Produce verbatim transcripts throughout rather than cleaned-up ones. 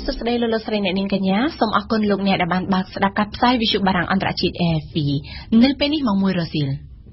សុស្ដីលោកលោកស្រីអ្នកនាងកញ្ញាសូមអរគុណលោកអ្នកដែលបានបើកស្ដាប់ការផ្សាយវិទ្យុបារាំងអន្តរជាតិ R F I នៅពេលនេះម៉ោងមួយរសៀល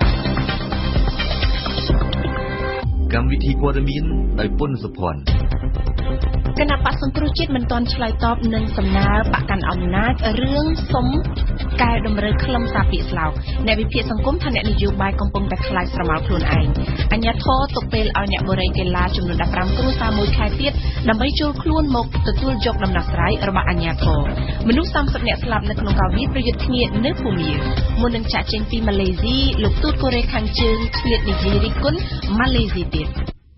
កម្មវិធីព័ត៌មានដោយពុនសុភ័ណ្ឌគណៈបក្សសង្គ្រោះជាតិមិនទាន់ឆ្លើយតបនឹងសំណើបកកាន់អំណាចរឿងសុំកែតម្រូវខ្លឹមសារពាក្យស្លោកអ្នកវិភាគសង្គមថាអ្នកនយោបាយកំពុងតែខ្លាចស្រមោលខ្លួនឯងអញ្ញាធរទុកពេលឲ្យអ្នកបរិយាកាសចំនួនដប់ប្រាំគ្រួសារមួយខែទៀតដើម្បីចូលខ្លួនមកទទួលយកដំណោះស្រាយរបស់អញ្ញាធរមនុស្សសាមសិបនាក់ស្លាប់នៅក្នុងការវាយប្រយុទ្ធគ្នានៅភូមាមុននឹងចាក់ចេញពីម៉ាឡេស៊ីលោកទូតកូរ៉េខាងជើងឆ្លៀតនិយាយរិះគន់ម៉ាឡេស៊ីទៀត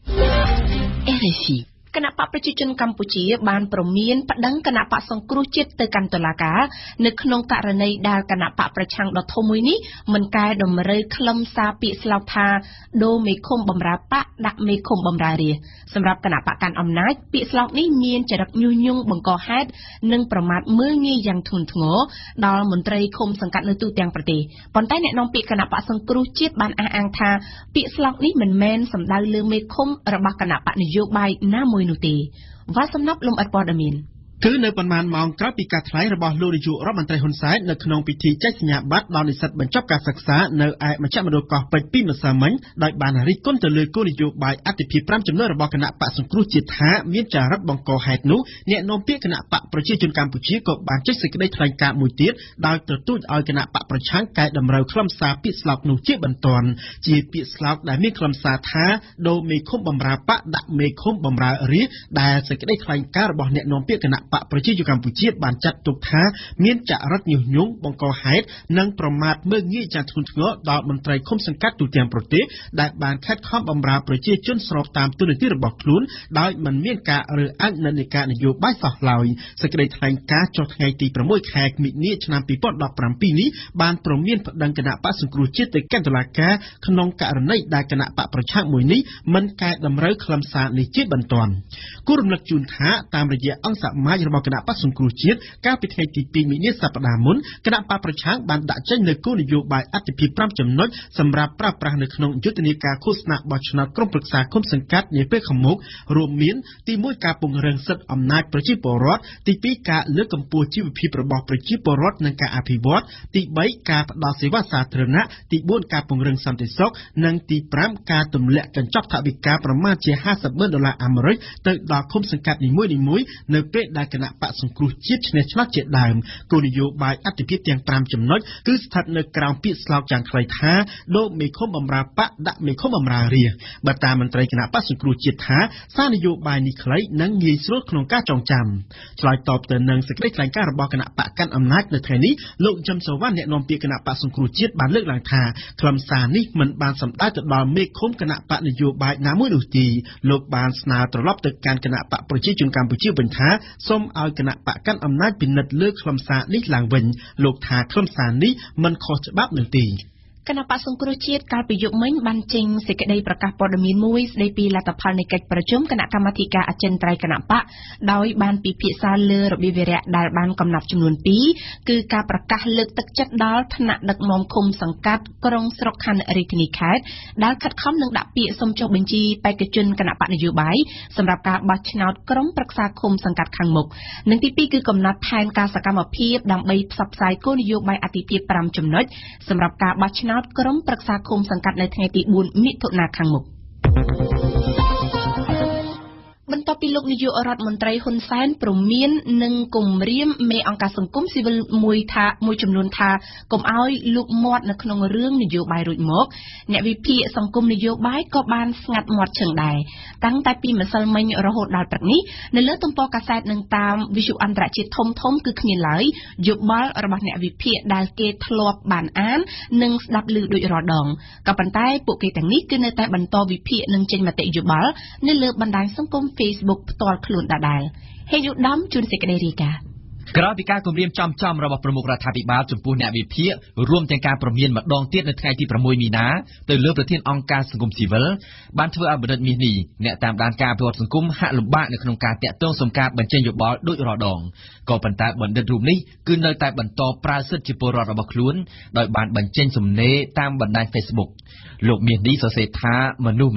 R F Iគណៈបកប្រជាជនកម្ពុជាបានប្រមានប្តឹងគណៈបកសង្គ្រោះជាតិទៅកាន់តុលាការនៅក្នុងករណីដែលគណៈបកប្រឆាំងដ៏ធំមួយនេះមិនកែតម្រូវខ្លឹមសារពាក្យស្លោកថាដូមេឃុំបំរើបកដាក់មេឃុំបំរើរាសម្រាប់គណៈបកកាន់អំណាចពាក្យស្លោកនេះមានចរិតញុះញង់បង្កហេតុនិងប្រមាថមើលងាយយ៉ាងធ្ងន់ធ្ងរដល់មន្ត្រីឃុំសង្កាត់នៅទូទាំងប្រទេសប៉ុន្តែអ្នកនាំពាក្យគណៈបកសង្គ្រោះជាតិបានអះអាងថាពាក្យស្លោកនេះមិនមែនសំដៅលើមេឃុំរបស់គណៈបកនយោបាយណាមួយនោះទេវ៉ាសំណប់លំអិតព័ត៌មានគឺនៅប៉ុន្មានម៉ោងក្រោយពីការថ្លែងរបស់លោកនាយករដ្ឋមន្ត្រីហ៊ុនសែននៅក្នុងពិធីចែកសញ្ញាបត្រដល់និស្សិតបញ្ចប់ការសិក្សានៅឯមជ្ឈមណ្ឌលកោះពេជ្រពីម្សិលមិញដោយបានរិះគន់ទៅលើគោលនយោបាយអធិភាពប្រាំចំណុចរបស់គណៈបកសង្គ្រោះជាតិថាមានចរិតបង្កហេតុនោះអ្នកនាំពាក្យគណៈបកប្រជាជនកម្ពុជាក៏បានចេញសេចក្តីថ្លែងការណ៍មួយទៀតដោយទទូចឲ្យគណៈបកប្រឆាំងកែតម្រូវខ្លឹមសារពាក្យស្លោកនោះជាបន្ទាន់ជាពាក្យស្លោកដែលមានខ្លឹមសារថាដូមេឃុំបំរើបកដាក់មេឃុំបំរើរាដែលសេចក្តីថ្លែងការណ៍របស់អ្នកនាំពាក្យគណៈបកប្រជាជនកម្ពុជាជាតិបានចាត់ទុកថាមានចរិតញុះញង់បង្កហេតុនិងប្រមាថមើលងាយយ៉ាងធ្ងន់ធ្ងរដល់មន្ត្រីឃុំសង្កាត់ទូទាំងប្រទេសដែលបានខិតខំបម្រើប្រជាជនស្របតាមទូនាទីរបស់ខ្លួនដោយមិនមានការរើសអើងនិន្នាការនយោបាយសោះឡើយសេចក្តីថ្លែងការណ៍ចុះថ្ងៃទីប្រាំមួយខែមិនិនាឆ្នាំពីរពាន់ដប់ប្រាំពីរនេះបានព្រមានប្តឹងគណៈបកសង្គ្រោះជាតិទៅកាន់តុលាការក្នុងករណីដែលគណៈបកប្រឆាំងមួយនេះមិនកែតម្រូវខ្លឹមសារនេះជាបន្ទាន់គូរំលឹកជូនថាតាមរយៈអង្គសមាជរបស់គណៈបកសង្គ្រោះជាតិកាលពីថ្ងៃទីពីរមិនិនាសប្តាហ៍មុនគណៈបកប្រឆាំងបានដាក់ចេញនូវគោលនយោបាយអធិភាពប្រាំចំណុចសម្រាប់ប្រើប្រាស់នៅក្នុងយុទ្ធនាការឃោសនាបោះឆ្នោតក្រុមប្រឹក្សាឃុំសង្កាត់នាពេលខាងមុខរួមមានទីមួយការពង្រឹងសិទ្ធិអំណាចប្រជាពលរដ្ឋទីពីរការលើកកម្ពស់ជីវភាពរបស់ប្រជាពលរដ្ឋនិងការអភិវឌ្ឍទីបីការផ្តល់សេវាសាធារណៈទីបួនការពង្រឹងសន្តិសុខនិងទីប្រាំការទម្លាក់កញ្ចប់ថវិកាប្រមាណជាห้าสิบម៉ឺនដុល្លារអាមេរិកទៅដល់ឃុំសង្កាត់នីមួយៗនៅពេលដែលគណៈបកសង្គ្រោះជាតិឈ្នះឆ្នោតជាដើមគោលនយោបាយអធិភាពទាំងប្រាំចំណុចគឺស្ថិតនៅក្រោមពាក្យស្លោកយ៉ាងខ្លីថាដូមេឃុំបំរើបកដាក់មេឃុំបំរើរាបើតាមមន្ត្រីគណៈបកសង្គ្រោះជាតិថាសារនយោបាយនេះខ្លីនិងងាយស្រួលក្នុងការចងចាំឆ្លើយតបទៅនឹងសេចក្តីថ្លែងការណ៍របស់គណៈបកកាន់អំណាចនៅថ្ងៃនេះលោកយឹមសវណ្ណអ្នកនាំពាក្យគណៈបកសង្គ្រោះជាតិបានលើកឡើងថាខ្លឹមសារនេះមិនបានសំដៅទៅដល់មេឃុំគណៈបកនយោបាយណាមួយនោះទេលោកបានស្នើត្រឡប់ទៅកាន់គណៈបកប្រជាជនកម្ពុជាវិញថាសូមឲ្យគណៈបកកាន់អំណាចពិនិត្យលើខ្លឹមសារនេះឡើងវិញលោកថាខ្លឹមសារនេះមិនខុសច្បាប់នោះទេគណៈបក្សសង្គ្រោះជាតិកាលពីយប់មិញបានចេញសេចក្តីប្រកាសព័ត៌មានមួយស្តីពីលទ្ធផលនៃកិច្ចប្រជុំគណៈកម្មាធិការអចិន្ត្រៃយ៍គណៈបកដោយបានពិភាក្សាលើរបៀបវារៈដែលបានកំណត់ចំនួនពីរគឺការប្រកាសលើកទឹកចិត្តដល់ថ្នាក់ដឹកនាំឃុំសង្កាត់ក្រុងស្រុកខណ្ឌរាជធានីខេត្តដែលខិតខំនឹងដាក់ពាក្យសុំចុះបញ្ជីបេក្ខជនគណៈបកនយោបាយសម្រាប់ការបោះឆ្នោតក្រុមប្រឹក្សាឃុំសង្កាត់ខាងមុខនិងទីពីរគឺកំណត់ផែនការសកម្មភាពដើម្បីផ្សព្វផ្សាយគោលនយោបាយអធិភាពប្រាំចំណុចសម្រាប់ការបោះឆ្នោតក្រុមប្រឹក្សាឃុំសង្កាត់នៅថ្ងៃទីបួនមិថុនាខាងមុខបន្ទាប់ពីលោកនាយករដ្ឋមន្ត្រីហ៊ុនសែនព្រមាននិងគម្រាមមេអង្គការសង្គមស៊ីវិលមួយថាមួយចំនួនថាកុំឲ្យលូកមាត់នៅក្នុងរឿងនយោបាយរួចមកអ្នកវិភាគសង្គមនយោបាយក៏បានស្ងាត់មាត់ឈឹងដែរតាំងតែពីម្សិលមិញរហូតដល់ព្រឹកនេះនៅលើទំព័រកាសែតនិងតាមវិទ្យុអន្តរជាតិធំធំគឺគ្មានឡើយយោបល់របស់អ្នកវិភាគដែលគេធ្លាប់បានអាននិងស្ដាប់ឮដូចរាល់ដងក៏ប៉ុន្តែពួកគេទាំងនេះគឺនៅតែបន្តវិភាគនិងចេញមតិយោបល់នៅលើបណ្ដាញសង្គមFacebook ផ្ទាល់ខ្លួនដដែលហេយុដំ ជួនសេចក្តីរាយការណ៍ក្រោយពីការគម្រាមចំចំរបស់ប្រមុខរដ្ឋាភិបាលចំពោះអ្នកវិភាគរួមទាំងការព្រមានម្ដងទៀតនៅថ្ងៃទីប្រាំមួយមីនាទៅលើប្រធានអង្គការសង្គមស៊ីវិលបានធ្វើឲ្យបណ្ឌិតមាសនេះអ្នកតាមដានការអភិវឌ្ឍសង្គមហាក់លំបាកនៅក្នុងការតាក់ទងសំការបញ្ចេញយោបល់ដូចរាល់ដងក៏ប៉ុន្តែបណ្ឌិតរូបនេះគឺនៅតែបន្តប្រើសិទ្ធិជាពលរដ្ឋរបស់ខ្លួនដោយបានបញ្ចេញសំណេរតាមបណ្ដាញ Facebook លោកមាសនេះសរសេរថាមនុស្សម្នាក់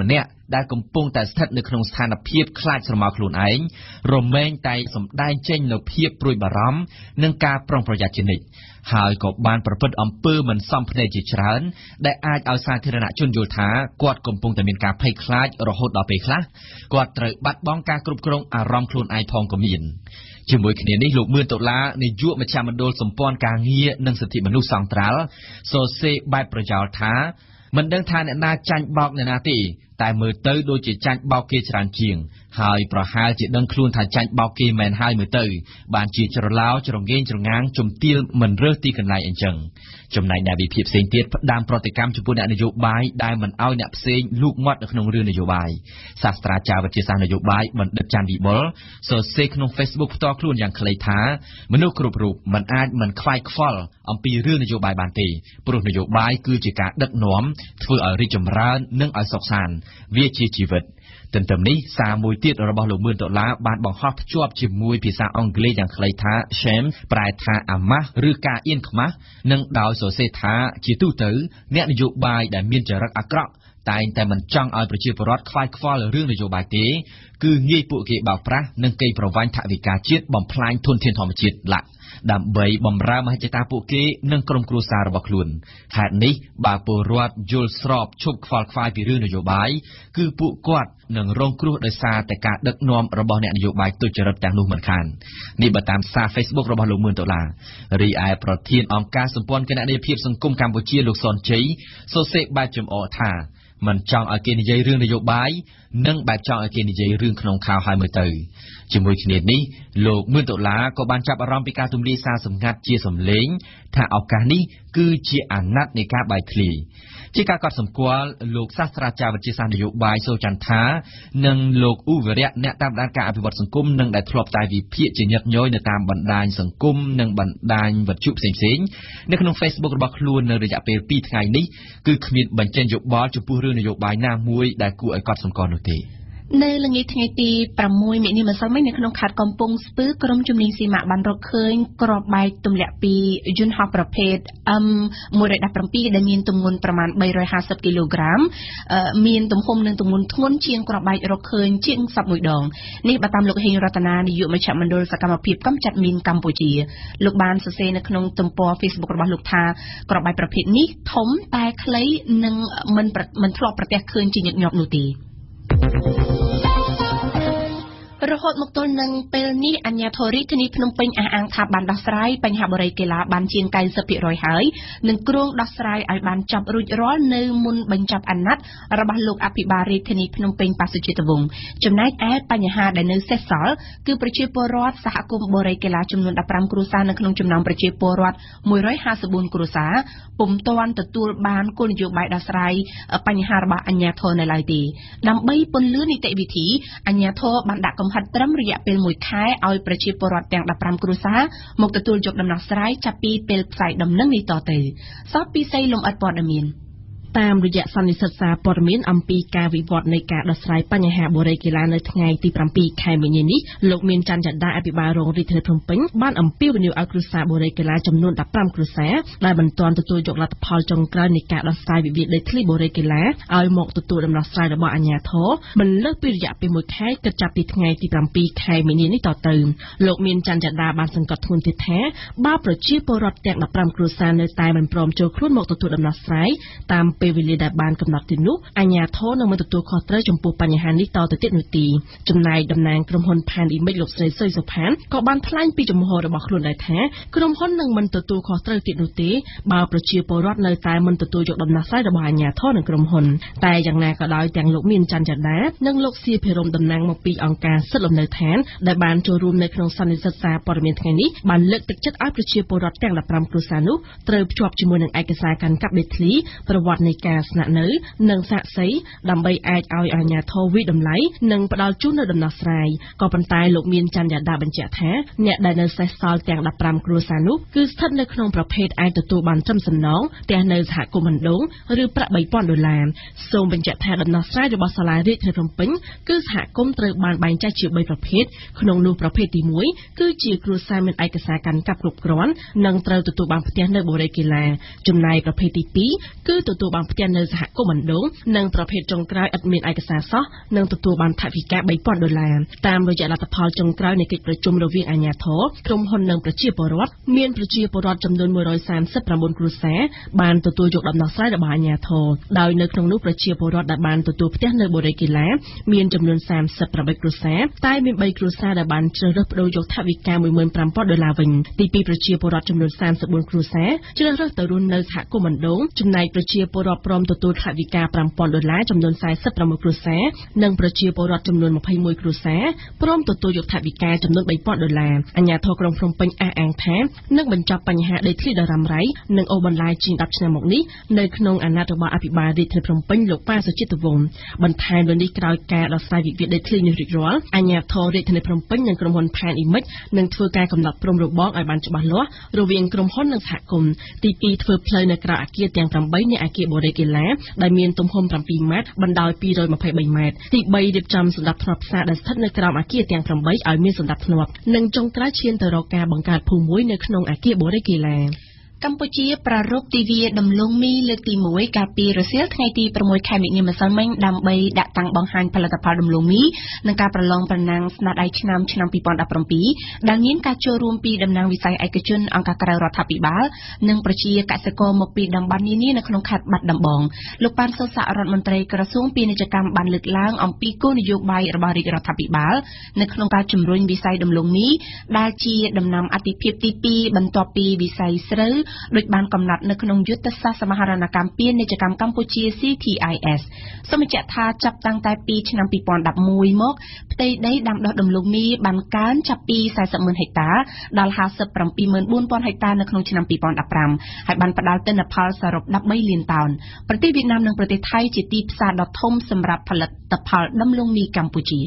ដែលកំពុងតែស្ថិតនៅក្នុងស្ថានភាពខ្លាចស្រមោលខ្លួនឯងរមែងតែសម្ដែងចេញនូវភាពព្រួយបារម្ភនិងការប្រុងប្រយ័ត្នជានិច្ចហើយក៏បានប្រព្រឹត្តអំពើមិនសមភ្នែកជាច្រើនដែលអាចឲ្យសាធារណជនយល់ថាគាត់កំពុងតែមានការភ័យខ្លាចរហូតដល់ពេលខ្លះគាត់ត្រូវបាត់បង់ការគ្រប់គ្រងអារម្មណ៍ខ្លួនឯងផងក៏មានជាមួយគ្នានេះលោកមឿនដុល្លារនាយកមជ្ឈមណ្ឌលសម្ព័ន្ធការងារនិងសិទ្ធិមនុស្សសង្ត្រាល់សរសេរបែបប្រយោលថាមិនដឹងថាអ្នកណាចាញ់បោកអ្នកណាទេតែមើលទៅដូចជាចាញ់បោកគេច្រើនជាងហើយប្រហែលជាដឹងខ្លួនថាចាញ់បោកគេមែនហើយមើលទៅបានជាច្រឡោច្រងេងច្រងាងជំទាលមិនរើសទីកន្លែងអញ្ចឹងចំណែកអ្នកវិភាគផ្សេងទៀតផ្ដាំប្រតិកម្មចំពោះអ្នកនយោបាយដែលមិនអោយអ្នកផ្សេងលូកមាត់នៅក្នុងរឿងនយោបាយសាស្ត្រាចារ្យវិទ្យាសាស្ត្រនយោបាយបណ្ឌិតច័ន្ទវិបុលសរសេរក្នុង Facebook ផ្ទាល់ខ្លួនយ៉ាងខ្លីថាមនុស្សគ្រប់រូបមិនអាចមិនខ្វាយខ្វល់អំពីរឿងនយោបាយបានទេព្រោះនយោបាយគឺជាការដឹកនាំធ្វើឲ្យរីកចម្រើននិងឲ្យសុខសាន្តវាជាជីវិតទន្ទឹមនេះសារមួយទៀតរបស់លោកមឿនដុល្លារបានបង្ហោះភ្ជាប់ជាមួយភាសាអង់គ្លេសយ៉ាងខ្លីថា shame ប្រែថាអាម៉ាស់ឬការអៀនខ្មាស់និងដោយសរសេរថាជាទូទៅអ្នកនយោបាយដែលមានចរិតអាក្រក់តែងតែមិនចង់ឲ្យប្រជាពលរដ្ឋខ្វាយខ្វល់រឿងនយោបាយទេគឺងាយពួកគេបោកប្រាស់និងកេងប្រវ័ញ្ចថវិកាជាតិបំផ្លាញធនធានធម្មជាតិឡាក់ដើម្បីបំរើមហិច្ឆតាពួកគេនិងក្រុមគ្រួសាររបស់ខ្លួនហេតុនេះបើពលរដ្ឋយល់ស្របឈប់ខ្វល់ខ្វាយពីរឿងនយោបាយគឺពួកគាត់នឹងរងគ្រោះដោយសារតែការដឹកនាំរបស់អ្នកនយោបាយទុច្ចរិតទាំងនោះមិនខាននេះបើតាមសារ Facebook របស់លោកមឿនដុល្លាររីឯប្រធានអង្គការសម្ព័ន្ធគណនេយ្យភាពសង្គមកម្ពុជាលោកសនជ័យសរសេរបែបចំអកថាមិនចង់ឲ្យគេនិយាយរឿងនយោបាយនិងបែបចង់ឲ្យគេនិយាយរឿងក្នុងข่าวហើយមើលទៅជាមួយគ្នានេះលោកមឿនដុល្លារក៏បានចាប់អារម្មណ៍ពីការទម្លាយសារសម្ងាត់ជាសម្លេងថាឱកាសនេះគឺជាអាណត្តិនៃការបែកធ្លាយជាការកត់សម្គាល់លោកសាស្ត្រាចារ្យវិទ្យាសាស្ត្រនយោបាយសូចន្ទថានិងលោកឧវរៈអ្នកតាមដានការអភិវឌ្ឍសង្គមនិងដែលធ្លាប់តែវិភាគជាញឹកញយនៅតាមបណ្ដាញសង្គមនិងបណ្ដាញវិទ្យុផ្សេងៗនៅក្នុង Facebook របស់ខ្លួននៅរយៈពេលពីរថ្ងៃនេះគឺគ្មានបញ្ចេញយោបល់ចំពោះរឿងនយោបាយណាមួយដែលគួរឲ្យកត់សម្គាល់នោះទេនៅល្ងាចថ្ងៃទីប្រាំមួយមិនិនាម្សិលមិញនៅក្នុងខេត្តកំពង់ស្ពឺក្រុមជំនាញស៊ីម៉ាក់បានរកឃើញគ្រាប់បែកទម្លាក់ពីយន្តហោះប្រភេទ អឹម មួយដប់ប្រាំពីរ ដែលមានទម្ងន់ប្រមាណបីរយហាសិបគីឡូក្រាមមានទំហំនិងទម្ងន់ធ្ងន់ជាងគ្រាប់បែករកឃើញជាងសពមួយដងនេះបើតាមលោកហេងរតនានាយកមជ្ឈមណ្ឌលសកម្មភាពកម្ចាត់មីនកម្ពុជាលោកបានសរសេរនៅក្នុងទំព័រ Facebook របស់លោកថាគ្រាប់បែកប្រភេទនេះធំតែខ្លីនិងមិនមិនធ្លាប់ប្រទះឃើញជាញឹកញាប់នោះទេរហូតមកទល់នឹងពេលនេះអាជ្ញាធររាជធានីភ្នំពេញអះអាងថាបានដោះស្រាយបញ្ហាបរិយាកេឡាបានជាង 九十ភាគរយ ហើយនិងគ្រោងដោះស្រាយឲ្យបានចប់រួចរាល់នៅមុនបញ្ចប់អាណត្តិរបស់លោកអភិបាលរាជធានីភ្នំពេញប៉ាសុជាតិវង្សចំណែកឯបញ្ហាដែលនៅសេសសល់គឺប្រជាពលរដ្ឋសហគមន៍បរិយាកេឡាចំនួនដប់ប្រាំគ្រួសារនៅក្នុងចំណោមប្រជាពលរដ្ឋមួយរយហាសិបបួនគ្រួសារពុំទាន់ទទួលបានគោលនយោបាយដោះស្រាយបញ្ហារបស់អាជ្ញាធរនៅឡើយទេដើម្បីពន្លឿននីតិវិធីអាជ្ញាធរបានដាក់កំហិតត្រឹមរយៈពេលមួយខែឲ្យប្រជាពលរដ្ឋទាំងដប់ប្រាំគ្រួសារមកទទួលយកដំណោះស្រាយចាប់ពីពេលផ្សាយដំណឹងនេះតទៅសពពិសីលំអិតព័ត៌មានតាមរយៈសន្និសីទសារព័ត៌មានអំពីការវិវត្តនៃការដោះស្រាយបញ្ហាបរិយាកេឡានៅថ្ងៃទីប្រាំពីរខែមីនានេះលោកមានច័ន្ទច័ន្ទដាអភិបាលរងរាជធានីភ្នំពេញបានអំពាវនាវឲ្យគ្រួសារបរិយាកេឡាចំនួនដប់ប្រាំគ្រួសារដែលមិនទាន់ទទួលយកលទ្ធផលចុងក្រោយនៃការដោះស្រាយវិវាទដីធ្លីបរិយាកេឡាឲ្យមកទទួលដំណោះស្រាយរបស់អាជ្ញាធរមិនលើសពីរយៈពេលមួយខែគិតចាប់ពីថ្ងៃទីប្រាំពីរខែមីនានេះតទៅលោកមានច័ន្ទច័ន្ទដាបានសង្កត់ធ្ងន់ទៀតថាបើប្រជាពលរដ្ឋទាំងដប់ប្រាំគ្រួសារនៅតែមិនព្រមចូលខ្លួនមកទទួលដំណោះស្រាយតាមពេលវេលាដែលបានកំណត់ទីនោះអាជ្ញាធរនឹងមិនទទួលខុសត្រូវចំពោះបញ្ហានេះតទៅទៀតនោះទេចំណែកតំណាងក្រុមហ៊ុនផានអ៊ីមិចលោកស្រីសុយសុផានក៏បានថ្លែងពីជំហររបស់ខ្លួនដែរថាក្រុមហ៊ុននឹងមិនទទួលខុសត្រូវទៀតនោះទេបើប្រជាពលរដ្ឋនៅតែមិនទទួលយកដំណោះស្រាយរបស់អាជ្ញាធរនិងក្រុមហ៊ុនតែយ៉ាងណាក៏ដោយទាំងលោកមានច័ន្ទច័ន្ទដានិងលោកសៀភិរមតំណាងមកពីអង្គការសិទ្ធិលំនៅឋានដែលបានចូលរួមនៅក្នុងសន្និសីទសារព័ត៌មានថ្ងៃនេះបានលើកទឹកចិត្តឲ្យប្រជាពលរដ្ឋទាំងដប់ប្រាំគ្រួសារនោះត្រូវភ្ជាប់ជាមួយនឹងឯកសារកាន់កាប់ដីធ្លីប្រវត្តិនៃការស្នាក់នៅនិងសាកសីដើម្បីអាចឲ្យអាជ្ញាធរវិតម្លៃនិងផ្ដល់ជូននូវដំណោះស្រាយក៏ប៉ុន្តែលោកមានច័ន្ទដាបញ្ជាក់ថាអ្នកដែលនៅសេសសល់ទាំងដប់ប្រាំគ្រួសារនោះគឺស្ថិតនៅក្នុងប្រភេទអាចទទួលបានត្រឹមសំណងផ្ទះនៅសហគមន៍បណ្ដងឬប្រាក់បីពាន់ដុល្លារសូមបញ្ជាក់ថាដំណោះស្រាយរបស់សាលារាជធានីភ្នំពេញគឺសហគមន៍ត្រូវបានបែងចែកជាបីប្រភេទក្នុងនោះប្រភេទទីមួយគឺជាគ្រួសារមានឯកសារកាន់កាប់គ្រប់គ្រាន់និងត្រូវទទួលបានផ្ទះនៅបរិយាកេឡាចំណែកប្រភេទទីពីរគឺទទួលបានបានផ្ទះនៅសហគមន៍បណ្ដុងនិងប្រភេទចុងក្រោយឥតមានឯកសារសោះនិងទទួលបានថវិកាបីពាន់ដុល្លារតាមរយៈលទ្ធផលចុងក្រោយនៃកិច្ចប្រជុំរវាងអាជ្ញាធរក្រុមហ៊ុននិងប្រជាពលរដ្ឋមានប្រជាពលរដ្ឋចំនួនមួយរយសាមសិបប្រាំបួនគ្រួសារបានទទួលយកដំណោះស្រាយរបស់អាជ្ញាធរដោយនៅក្នុងនោះប្រជាពលរដ្ឋដែលបានទទួលផ្ទះនៅបូរីកេឡាមានចំនួនសាមសិបប្រាំបីគ្រួសារតែមានបីគ្រួសារដែលបានជ្រើសរើសប្តូរយកថវិកាមួយម៉ឺនប្រាំពាន់ដុល្លារវិញទីពីរប្រជាពលរដ្ឋចំនួនសាមសិបបួនគ្រួសារជ្រើសរើសទៅរស់នៅសហគមន៍បណ្ដុងចំណែកប្រជាពលរដ្ឋព្រមទទួលថវិកាប្រាំពាន់ដុល្លារចំនួនសែសិបប្រាំមួយគ្រួសារនិងប្រជាពលរដ្ឋចំនួនម្ភៃមួយគ្រួសារព្រមទទួលយកថវិកាចំនួនបីពាន់ដុល្លារអាជ្ញាធរក្រុងភ្នំពេញអះអាងថានឹងបញ្ចប់បញ្ហាដីធ្លីដ៏រ៉ាំរ៉ៃនិងអូសបន្លាយជាងដប់ឆ្នាំមកនេះនៅក្នុងអាណត្តិរបស់អភិបាលរាជធានីភ្នំពេញលោកប៉ាសុជាតិវង្សបន្ថែមលើនេះក្រោយការដោះស្រាយវិវាទដីធ្លីនេះរួចរាល់អាជ្ញាធររាជធានីភ្នំពេញនិងក្រុមហ៊ុនផែនអ៊ីមិចនឹងធ្វើការកំណត់ព្រំរបងឲ្យបានច្បាស់លាស់រវាងក្រុមហ៊ុននិងសហគមន៍ទីពីរធ្វើផ្លូវនៅក្រៅអគារទាំងប្រាំបីនៃអគារបូរីកេឡាដែលមានទំហំប្រាំពីរម៉ែត្របណ្ដោយពីររយម្ភៃបីម៉ែត្រទីបីរៀបចំសណ្ដាប់ធ្នាប់ផ្សារដែលស្ថិតនៅក្រោមអគារទាំងប្រាំបីឲ្យមានសណ្ដាប់ធ្នាប់និងចុងក្រោយឈានទៅរកការបង្កើតភូមិមួយនៅក្នុងអគារបូរីកេឡាកម្ពុជាប្រារព្ធទិវាដំឡូងមីលើកទីមួយកាលពីរសៀលថ្ងៃទីប្រាំមួយខែមិនិនាម្សិលមិញដើម្បីដាក់តាំងបង្ហាញផលិតផលដំឡូងមីនិងការប្រឡងប្រណាំងស្នាដៃឆ្នាំឆ្នាំពីរពាន់ដប់ប្រាំពីរដែលមានការចូលរួមពីតំណាងវិស័យឯកជនអង្គការក្រៅរដ្ឋាភិបាលនិងប្រជាកសិករមកពីតំបន់នានានៅក្នុងខេត្តបាត់ដំបងលោកប៉ាន់សុស័ក្តិរដ្ឋមន្ត្រីក្រសួងពាណិជ្ជកម្មបានលើកឡើងអំពីគោលនយោបាយរបស់រាជរដ្ឋាភិបាលនៅក្នុងការជំរុញវិស័យដំឡូងមីដែលជាដំណាំអាទិភាពទីពីរបន្ទាប់ពីវិស័យស្រូវដោយបានកំណត់នៅក្នុងយុទ្ធសាស្ត្រសមហរណកម្មពាណិជ្ជកម្មកម្ពុជា C T I S សូមបញ្ជាក់ថាចាប់តាំងតែពីឆ្នាំពីរពាន់ដប់មួយមកផ្ទៃដីដាំដុះដំឡូងមីបានកើនចាប់ពីសែសិបម៉ឺនហិកតាដល់ហាសិបប្រាំពីរម៉ឺនបួនពាន់ហិកតានៅក្នុងឆ្នាំពីរពាន់ដប់ប្រាំហើយបានផ្ដល់ទិន្នផលសរុបដប់បីលានតោនប្រទេសវៀតណាមនិងប្រទេសថៃជាទីផ្សារដ៏ធំសម្រាប់ផលិតផលដំឡូងមីកម្ពុជា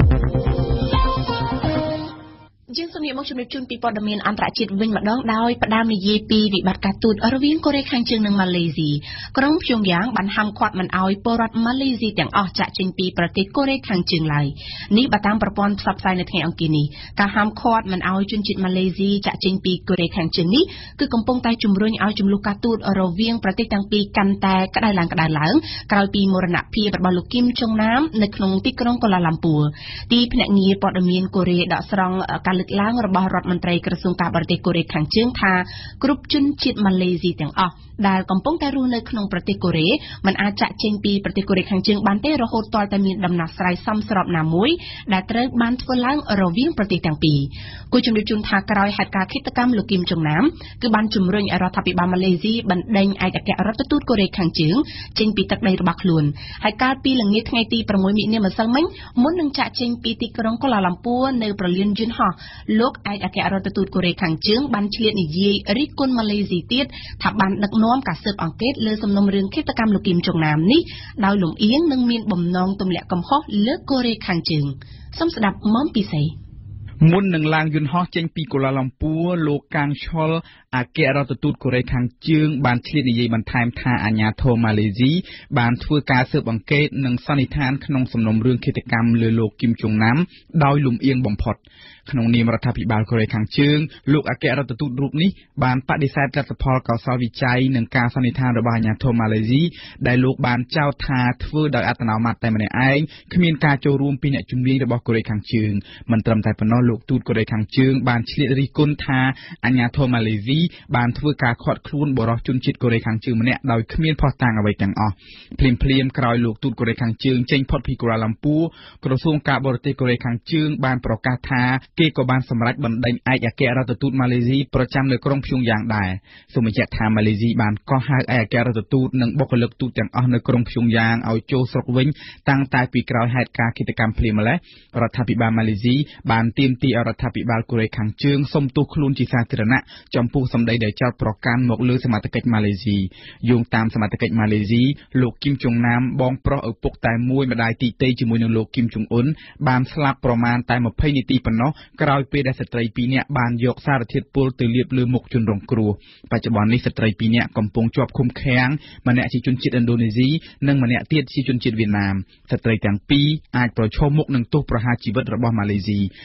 យើងសូមយកមកជម្រាបជូនពីព័ត៌មានអន្តរជាតិវិញម្ដងដោយផ្ដើមនិយាយពីវិបត្តិការទូតរវាងកូរ៉េខាងជើងនិងម៉ាឡេស៊ីក្រុងព្យុងយ៉ាងបានហាមឃាត់មិនឲ្យពលរដ្ឋម៉ាឡេស៊ីទាំងអស់ចាក់ចេញពីប្រទេសកូរ៉េខាងជើងឡើយនេះបើតាមប្រព័ន្ធផ្សព្វផ្សាយនៅថ្ងៃអង្គារនេះការហាមឃាត់មិនឲ្យជនជាតិម៉ាឡេស៊ីចាក់ចេញពីកូរ៉េខាងជើងនេះគឺកំពុងតែជំរុញឲ្យចំនួនការទូតរវាងប្រទេសទាំងពីរកាន់តែក្តៅឡើងក្តៅឡើងក្រោយពីមរណភាពរបស់លោកគីមចុងណាមនៅក្នុងទីក្រុងកូឡាឡាំពួរទីភ្នាក់ងារព័ត៌មានកូរ៉េដកស្រង់ការលើកឡើងរបស់រដ្ឋមន្ត្រីក្រសួងការបរទេសកូរ៉េខាងជើងថាគ្រប់ជនជាតិម៉ាឡេស៊ីទាំងអស់ដែលកំពុងតែរស់នៅក្នុងប្រទេសកូរ៉េមិនអាចចាក់ចេញពីប្រទេសកូរ៉េខាងជើងបានទេរហូតទាល់តែមានដំណោះស្រាយសមស្របណាមួយដែលត្រូវបានធ្វើឡើងរវាងប្រទេសទាំងពីរគូជំរាបជូនថាក្រោយហេតុការណ៍ឃាតកម្មលោកគីមចុងណាមគឺបានជំរុញឲ្យរដ្ឋាភិបាលម៉ាឡេស៊ីបណ្ដេញឯកអគ្គរដ្ឋទូតកូរ៉េខាងជើងចេញពីទឹកដីរបស់ខ្លួនហើយកាលពីល្ងាចថ្ងៃទីប្រាំមួយមិនិនាម្សិលមិញមុននឹងចាក់ចេញពីទីក្រុងកូឡាឡាំពួរនៅប្រលានយន្តហោះលោកឯកអគ្គរដ្ឋទូតកូរ៉េខាងជើងបានឆ្លៀតនិយាយរិះគន់ម៉ាឡេស៊ីទៀតថាបានដឹកនាំការស៊ើបអង្កេតលើសំណុំរឿងឃាតកម្មលោកគីមចុងណាមនេះដោយលំអៀងនិងមានបំណងទម្លាក់កំហុសលើកូរ៉េខាងជើងសូមស្ដាប់មុំពិសេសមុននឹងឡើងយន្តហោះចេញពីកូឡាឡាំពួរលោកកាងឆុលអគ្គរដ្ឋទូតកូរ៉េខាងជើងបានឆ្លៀតនិយាយបន្ថែមថាអាញាធរម៉ាឡេស៊ីបានធ្វើការស៊ើបអង្កេតនិងសន្និដ្ឋានក្នុងសំណុំរឿងឃាតកម្មលើលោកគីមចុងណាមដោយលំអៀងបំផុតក្នុងនាមរដ្ឋាភិបាលកូរ៉េខាងជើងលោកអគ្គរដ្ឋទូតរូបនេះបានបដិសេធលទ្ធផលកោសលវិច័យនិងការសន្និដ្ឋានរបស់អាញាធរម៉ាឡេស៊ីដែលលោកបានចោទថាធ្វើដោយអត្តនោម័តតែម្នាក់ឯងគ្មានការចូលរួមពីអ្នកជំនាញរបស់កូរ៉េខាងជើងមិនត្រឹមតែប៉ុណ្ណោះលោកទូតកូរ៉េខាងជើងបានឆ្លៀតរិះគន់ថាអាញាធរម៉ាឡេស៊ីបានធ្វើការឃាត់ខ្លួនបរិសុទ្ធជនជាតិកូរ៉េខាងជើងម្នាក់ដោយគ្មានភស្តុតាងអ្វីទាំងអស់ភ្លាមភ្លាមក្រោយលោកទូតកូរ៉េខាងជើងចេញផុតពីកូឡាឡាំពួរក្រសួងការបរទេសកូរ៉េខាងជើងបានប្រកាសថាគេក៏បានសម្រេចបណ្ដេញឯកអគ្គរដ្ឋទូតម៉ាឡេស៊ីប្រចាំនៅក្រុងព្យុងយ៉ាងដែរសូមបញ្ជាក់ថាម៉ាឡេស៊ីបានកោះហៅឯកអគ្គរដ្ឋទូតនិងបុគ្គលិកទូតទាំងអស់នៅក្រុងព្យុងយ៉ាងឲ្យចូលស្រុកវិញតាំងតែពីក្រោយហេតុការណ៍ឃាតកម្មភ្លាមម្ល៉េះរដ្ឋាភិបាលម៉ាឡេស៊ីបានទាមទាររដ្ឋាភិបាលកូរ៉េខាងជើងសុំទោសខ្លួនជាសាធារណៈចំពោះសម្ដីដែលចោទប្រកាន់មកលើសមាជិកម៉ាឡេស៊ីយោងតាមសមាជិកម៉ាឡេស៊ីលោកគីមចុងណាមបងប្រុសឪពុកតែមួយម្ដាយទីទៃជាមួយនឹងលោកគីមចុងអ៊ុនបានស្លាប់ប្រមាណតែម្ភៃនាទីប៉ុណ្ណោះក្រោយពេលដែលស្ត្រីពីរនាក់បានយកសារធាតុពុលទៅលាបលើមុខជនរងគ្រោះបច្ចុប្បន្ននេះស្ត្រីពីរនាក់កំពុងជាប់ឃុំឃាំងម្នាក់ជាជនជាតិឥណ្ឌូនេស៊ីនិងម្នាក់ទៀតជាជនជាតិវៀតណាមស្ត្រីទាំងពីរអាចប្រឈមមុខនឹងទោសប្រហារជីវិតរបស់ម៉ាឡេស៊ីក្រុម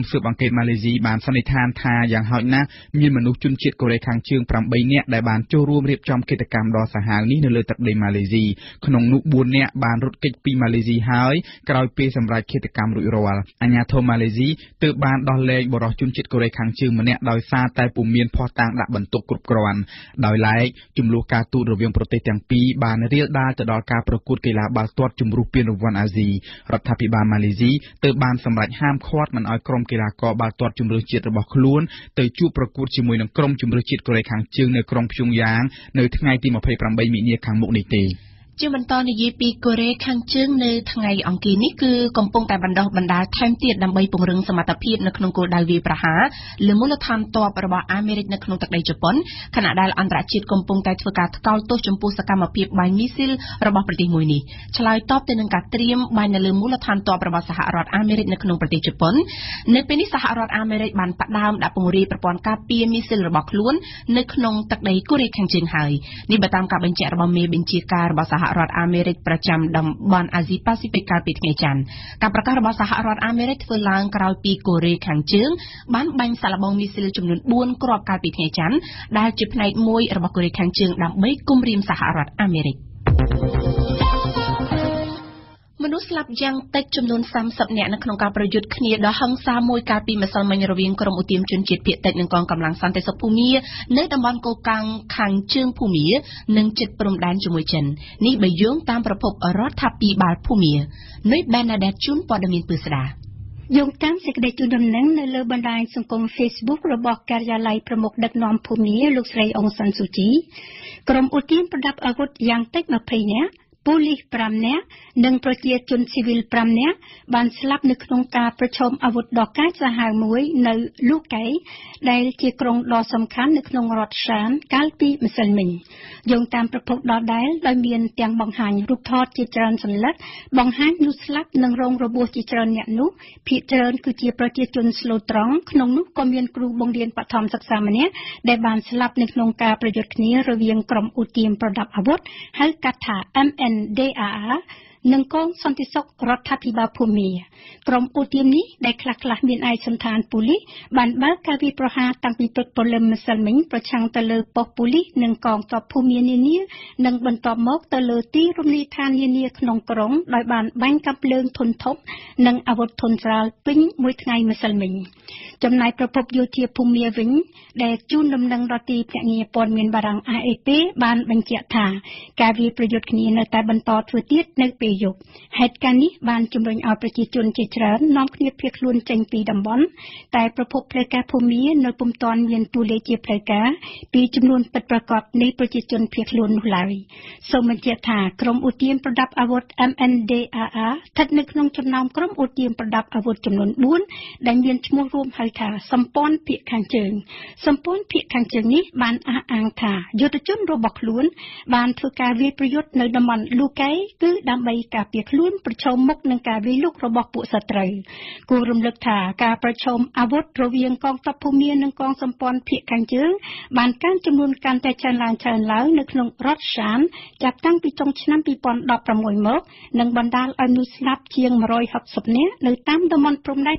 ស៊ើបអង្កេតម៉ាឡេស៊ីបានសន្និដ្ឋានថាយ៉ាងហោចណាស់មានមនុស្សជនជាតិកូរ៉េខាងជើងប្រាំបីនាក់ដែលបានចូលរួមរៀបចំកិច្ចកម្មដ៏សាហាវនេះនៅលើទឹកដីម៉ាឡេស៊ីក្នុងនោះបួននាក់បានរត់គេចពីម៉ាឡេស៊ីហើយក្រោយពេលសម្រេចឃាតកម្មរួចរាល់អាជ្ញាធរម៉ាឡេស៊ីទើបបានដោះលែងបរិសុទ្ធជនជាតិកូរ៉េខាងជើងម្នាក់ដោយសារតែពុំមានភស្តុតាងដាក់បន្ទុកគ្រប់គ្រាន់ដោយឡែកចំនួនការទូតរវាងប្រទេសទាំងពីរបានរាលដាលទៅដល់ការប្រកួតកីឡាបាល់ទាត់ជម្រុះពានរង្វាន់អាស៊ីរដ្ឋាភិបាលម៉ាឡេស៊ីទើបបានសម្រេចហាមឃាត់មិនឲ្យក្រុមកីឡាករបាល់ទាត់ជម្រើសជាតិរបស់ខ្លួនទៅជួបប្រកួតជាមួយនឹងក្រុមជម្រើសជាតិកូរ៉េខាងជើងនៅក្រុងព្យុងយ៉ាងនៅថ្ងៃទីម្ភៃប្រាំបីមិនិនាខាងមុខនេះទេជាបន្តនិយាយពីកូរ៉េខាងជើងនៅថ្ងៃអង្គារនេះគឺកំពុងតែបណ្ដោះបណ្ដាលថែមទៀតដើម្បីពង្រឹងសមត្ថភាពនៅក្នុងគោលដៅវាយប្រហារលើមូលដ្ឋានទ័ពរបស់អាមេរិកនៅក្នុងទឹកដីជប៉ុនខណៈដែលអន្តរជាតិកំពុងតែធ្វើការថ្កោលទោសចំពោះសកម្មភាពបាញ់មីស៊ីលរបស់ប្រទេសមួយនេះឆ្លើយតបទៅនឹងការត្រៀមបាញ់នៅលើមូលដ្ឋានទ័ពរបស់សហរដ្ឋអាមេរិកនៅក្នុងប្រទេសជប៉ុននៅពេលនេះសហរដ្ឋអាមេរិកបានផ្ដើមដាក់ពង្រាយប្រព័ន្ធការពារមីស៊ីលរបស់ខ្លួននៅក្នុងទឹកដីកូរ៉េខាងជើងហើយនេះបើតាមការបញ្ជាក់របស់មេបញ្ជាការរបស់សហរដ្ឋអាមេរិកប្រចាំតំបន់អាស៊ីប៉ាស៊ីហ្វិកកាលពីថ្ងៃច័ន្ទការប្រកាសរបស់សហរដ្ឋអាមេរិកធ្វើឡើងក្រោយពីកូរ៉េខាងជើងបានបាញ់សាកល្បងមីស៊ីលចំនួនបួនគ្រាប់កាលពីថ្ងៃច័ន្ទដែលជាផ្នែកមួយរបស់កូរ៉េខាងជើងដើម្បីគំរាមសហរដ្ឋអាមេរិកមនុស្សស្លាប់យ៉ាងតិចចំនួនសាមសិបនាក់នៅក្នុងការប្រយុទ្ធគ្នាដ៏ហិង្សាមួយកាលពីម្សិលមិញរវាងក្រុមឧទាមជនជាតិភាគតិចនិងកងកម្លាំងសន្តិសុខភូមានៅតំបន់កូកាំងខាងជើងភូមានិងជិតព្រំដែនជាមួយចិននេះបើយោងតាមប្រភពរដ្ឋាភិបាលភូមានុយបែនណាដេតជូនព័ត៌មានពិស្ដាយោងតាមសេចក្តីជូនដំណឹងនៅលើបណ្ដាញសង្គម Facebook របស់ការិយាល័យប្រមុខដឹកនាំភូមាលោកស្រីអុងសាន់ស៊ូជីក្រុមឧទាមប្រដាប់អាវុធយ៉ាងតិចម្ភៃនាក់ប៉ូលីសប្រាំនាក់និងប្រជាជនស៊ីវិលប្រាំនាក់បានស្លាប់នៅក្នុងការប្រឈមអាវុធដ៏កាចសាហាវមួយនៅលូកែដែលជាក្រុងដ៏សំខាន់នៅក្នុងរដ្ឋសានកាលពីម្សិលមិញយោងតាមប្រភពដដែលដោយមានទាំងបង្ហាញរូបថតជាច្រើនសន្លឹកបង្ហាញមនុស្សស្លាប់និងរងរបួសជាច្រើនអ្នកនោះភាគច្រើនគឺជាប្រជាជនស្លូត្រង់ក្នុងនោះក៏មានគ្រូបង្រៀនបឋមសិក្សាម្នាក់ដែលបានស្លាប់នៅក្នុងការប្រយុទ្ធគ្នារវាងក្រុមឧទាមប្រដាប់អាវុធហៅកាត់ថា เอ็ม เอ็น ดี อาร์ อาร์ និងកងសន្តិសុខរដ្ឋាភិបាលភូមាក្រុមឧទាមនេះដែលខ្លះខ្លះមានឯកសណ្ឋានប៉ូលីសបានបើកការវាយប្រហារតាំងពីព្រឹកព្រលឹមម្សិលមិញប្រឆាំងទៅលើប៉ុស្តិ៍ប៉ូលីសនិងកងទ័ពភូមានានានិងបន្ទាប់មកទៅលើទីរមណីយដ្ឋាននានាក្នុងក្រុងដោយបានបាញ់កាំភ្លើងធុនធំនិងអាវុធធុនស្រាលពេញមួយថ្ងៃម្សិលមិញចំណែកប្រភពយោធាភូមាវិញដែលជូនដំណឹងរដ្ឋទីភ្នាក់ងារព័ត៌មានបារាំង អា អេ ពី បានបញ្ជាក់ថាការវាយប្រយុទ្ធគ្នានៅតែបន្តធ្វើទៀតនៅពេលយប់ហេតុការណ៍នេះបានជំរុញឲ្យប្រជាជនជាច្រើននាំគ្នាភៀសខ្លួនចេញពីតំបន់តែប្រភពផ្លូវការភូមានៅពុំទាន់មានតួលេខជាផ្លូវការពីចំនួនពិតប្រាកដនៃប្រជាជនភៀសខ្លួននោះឡើយសូមបញ្ជាក់ថាក្រុមឧទាមប្រដាប់អាវុធ เอ็ม เอ็น ดี อาร์ อาร์ ស្ថិតនៅក្នុងចំណោមក្រុមឧទាមប្រដាប់អាវុធចំនួនបួនដែលមានឈ្មោះរួមហៅថាសម្ព័ន្ធភាគខាងជើងសម្ព័ន្ធភាគខាងជើងនេះបានអះអាងថាយុទ្ធជនរបស់ខ្លួនបានធ្វើការវាយប្រយុទ្ធនៅតំបន់លូកែគឺដើម្បីការពារខ្លួនប្រឈមមុខនឹងការវាយលុករបស់ពួកសត្រូវគួររំលឹកថាការប្រឈមអាវុធរវាងកងទ័ពភូមានិងកងសម្ព័ន្ធភាគខាងជើងបានកើនចំនួនកាន់តែច្រើនឡើងច្រើនឡើងនៅក្នុងរដ្ឋសានចាប់តាំងពីចុងឆ្នាំពីរពាន់ដប់ប្រាំមួយមកនិងបណ្ដាលឲ្យមនុស្សស្លាប់ជាងមួយរយហកសិបនាក់នៅតាមតំបន់ព្រំដែន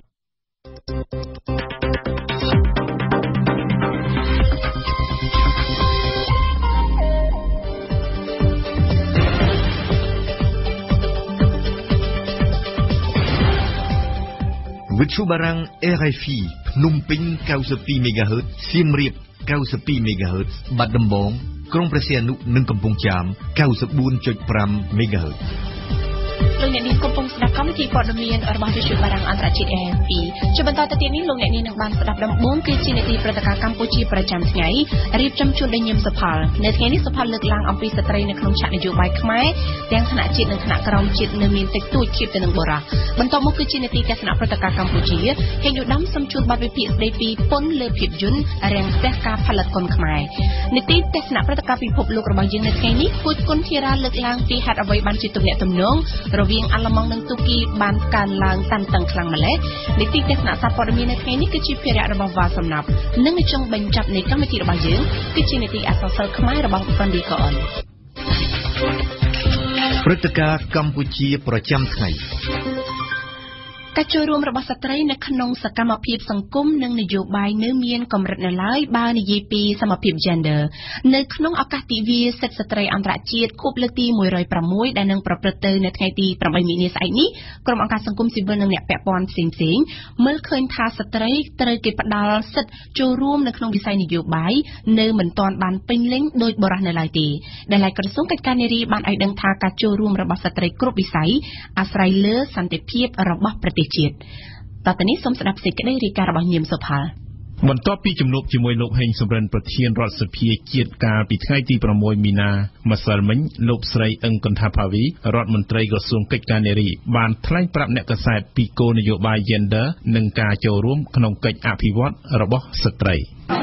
វិទ្យុបារាំង R F I ភ្នំពេញ 九十二 MHz សៀមរាប 九十二 MHz បាត់ដំបងក្រុងព្រះសីហនុនិងកំពង់ចាម 九十四 จุด ห้า MHz លោកអ្នកនាងកំពុងស្ដាប់កម្មវិធីព័ត៌មានរបស់វិទ្យុបារាំងអន្តរជាតិ R F I ជាបន្តទៅទៀតនេះលោកអ្នកនាងនឹងបានស្ដាប់ដំបូងគឺជានីតិព្រឹត្តិការណ៍កម្ពុជាប្រចាំថ្ងៃរៀបចំជូនដោយញឹមសុផលនៅថ្ងៃនេះសុផលលើកឡើងអំពីស្ត្រីនៅក្នុងឆាកនយោបាយខ្មែរទាំងថ្នាក់ជាតិនិងថ្នាក់ក្រោមជាតិនៅមានតិចតួចធៀបទៅនឹងបុរសបន្តមកគឺជានីតិទស្សនៈព្រឹត្តិការណ៍កម្ពុជាហេតុយុដំសំជួនបទវិភាគស្ដីពីពន្ធលើភាពយន្តរាំងស្ទះការផលិតគុនខ្មែរនីតិទស្សនៈព្រឹត្តិការណ៍ពិភពលោករបស់យើងនៅថ្ងៃនេះគួចគុណធារាលើកឡើងពីហេតុអ្វីបានជាទំនាក់ទំនងរវាងអាល្លឺម៉ង់និងទូគីបានកើនឡើងតាន់តឹងខ្លាំងម្ល៉េះនីតិទស្សនៈសារព័ត៌មាននៅថ្ងៃនេះគឺជាភារៈរបស់វ៉ាសំណាប់និងនៅចុងបញ្ចប់នៃកម្មវិធីរបស់យើងគឺជានីតិអក្សរសិល្ប៍ខ្មែររបស់បណ្ឌិតកអនព្រឹត្តិការណ៍កម្ពុជាប្រចាំថ្ងៃការចូលរួមរបស់ស្ត្រីនៅក្នុងសកម្មភាពសង្គមនិងនយោបាយនៅមានកម្រិតនៅឡើយបើនិយាយពីសមភាព gender នៅក្នុងឱកាសទិវាសិទ្ធិស្ត្រីអន្តរជាតិខួបលើកទីone hundred sixដែលនឹងប្រព្រឹត្តទៅនៅថ្ងៃទីeightមីនាស្អែកនេះក្រុមអង្គការសង្គមស៊ីវិលនិងអ្នកពាក់ព័ន្ធផ្សេងៗមើលឃើញថាស្ត្រីត្រូវគេផ្ដល់សិទ្ធិចូលរួមនៅក្នុងវិស័យនយោបាយនៅមិនទាន់បានពេញលេញដោយបុរសនៅឡើយទេដែលឡែកក្រសួងកិច្ចការនារីបានឲ្យដឹងថាការចូលរួមរបស់ស្ត្រីគ្រប់វិស័យអាស្រ័យលើសន្តិភាពរបស់ប្រទេសជាតិតទៅនេះសូមស្ដាប់សេចក្តីរាយការណ៍របស់ញៀមសុផលបន្ទាប់ពីជំនួបជាមួយលោកហេងសំរិនប្រធានរដ្ឋសភាជាតិកាលពីថ្ងៃទីsixមីនាម្សិលមិញលោកស្រីអឹងកន្ថាភាវីរដ្ឋមន្ត្រីក្រសួងកិច្ចការនារីបានថ្លែងប្រាប់អ្នកកាសែតពីគោលនយោបាយ gender និងការចូលរួមក្នុងកិច្ចអភិវឌ្ឍរបស់ស្ត្រី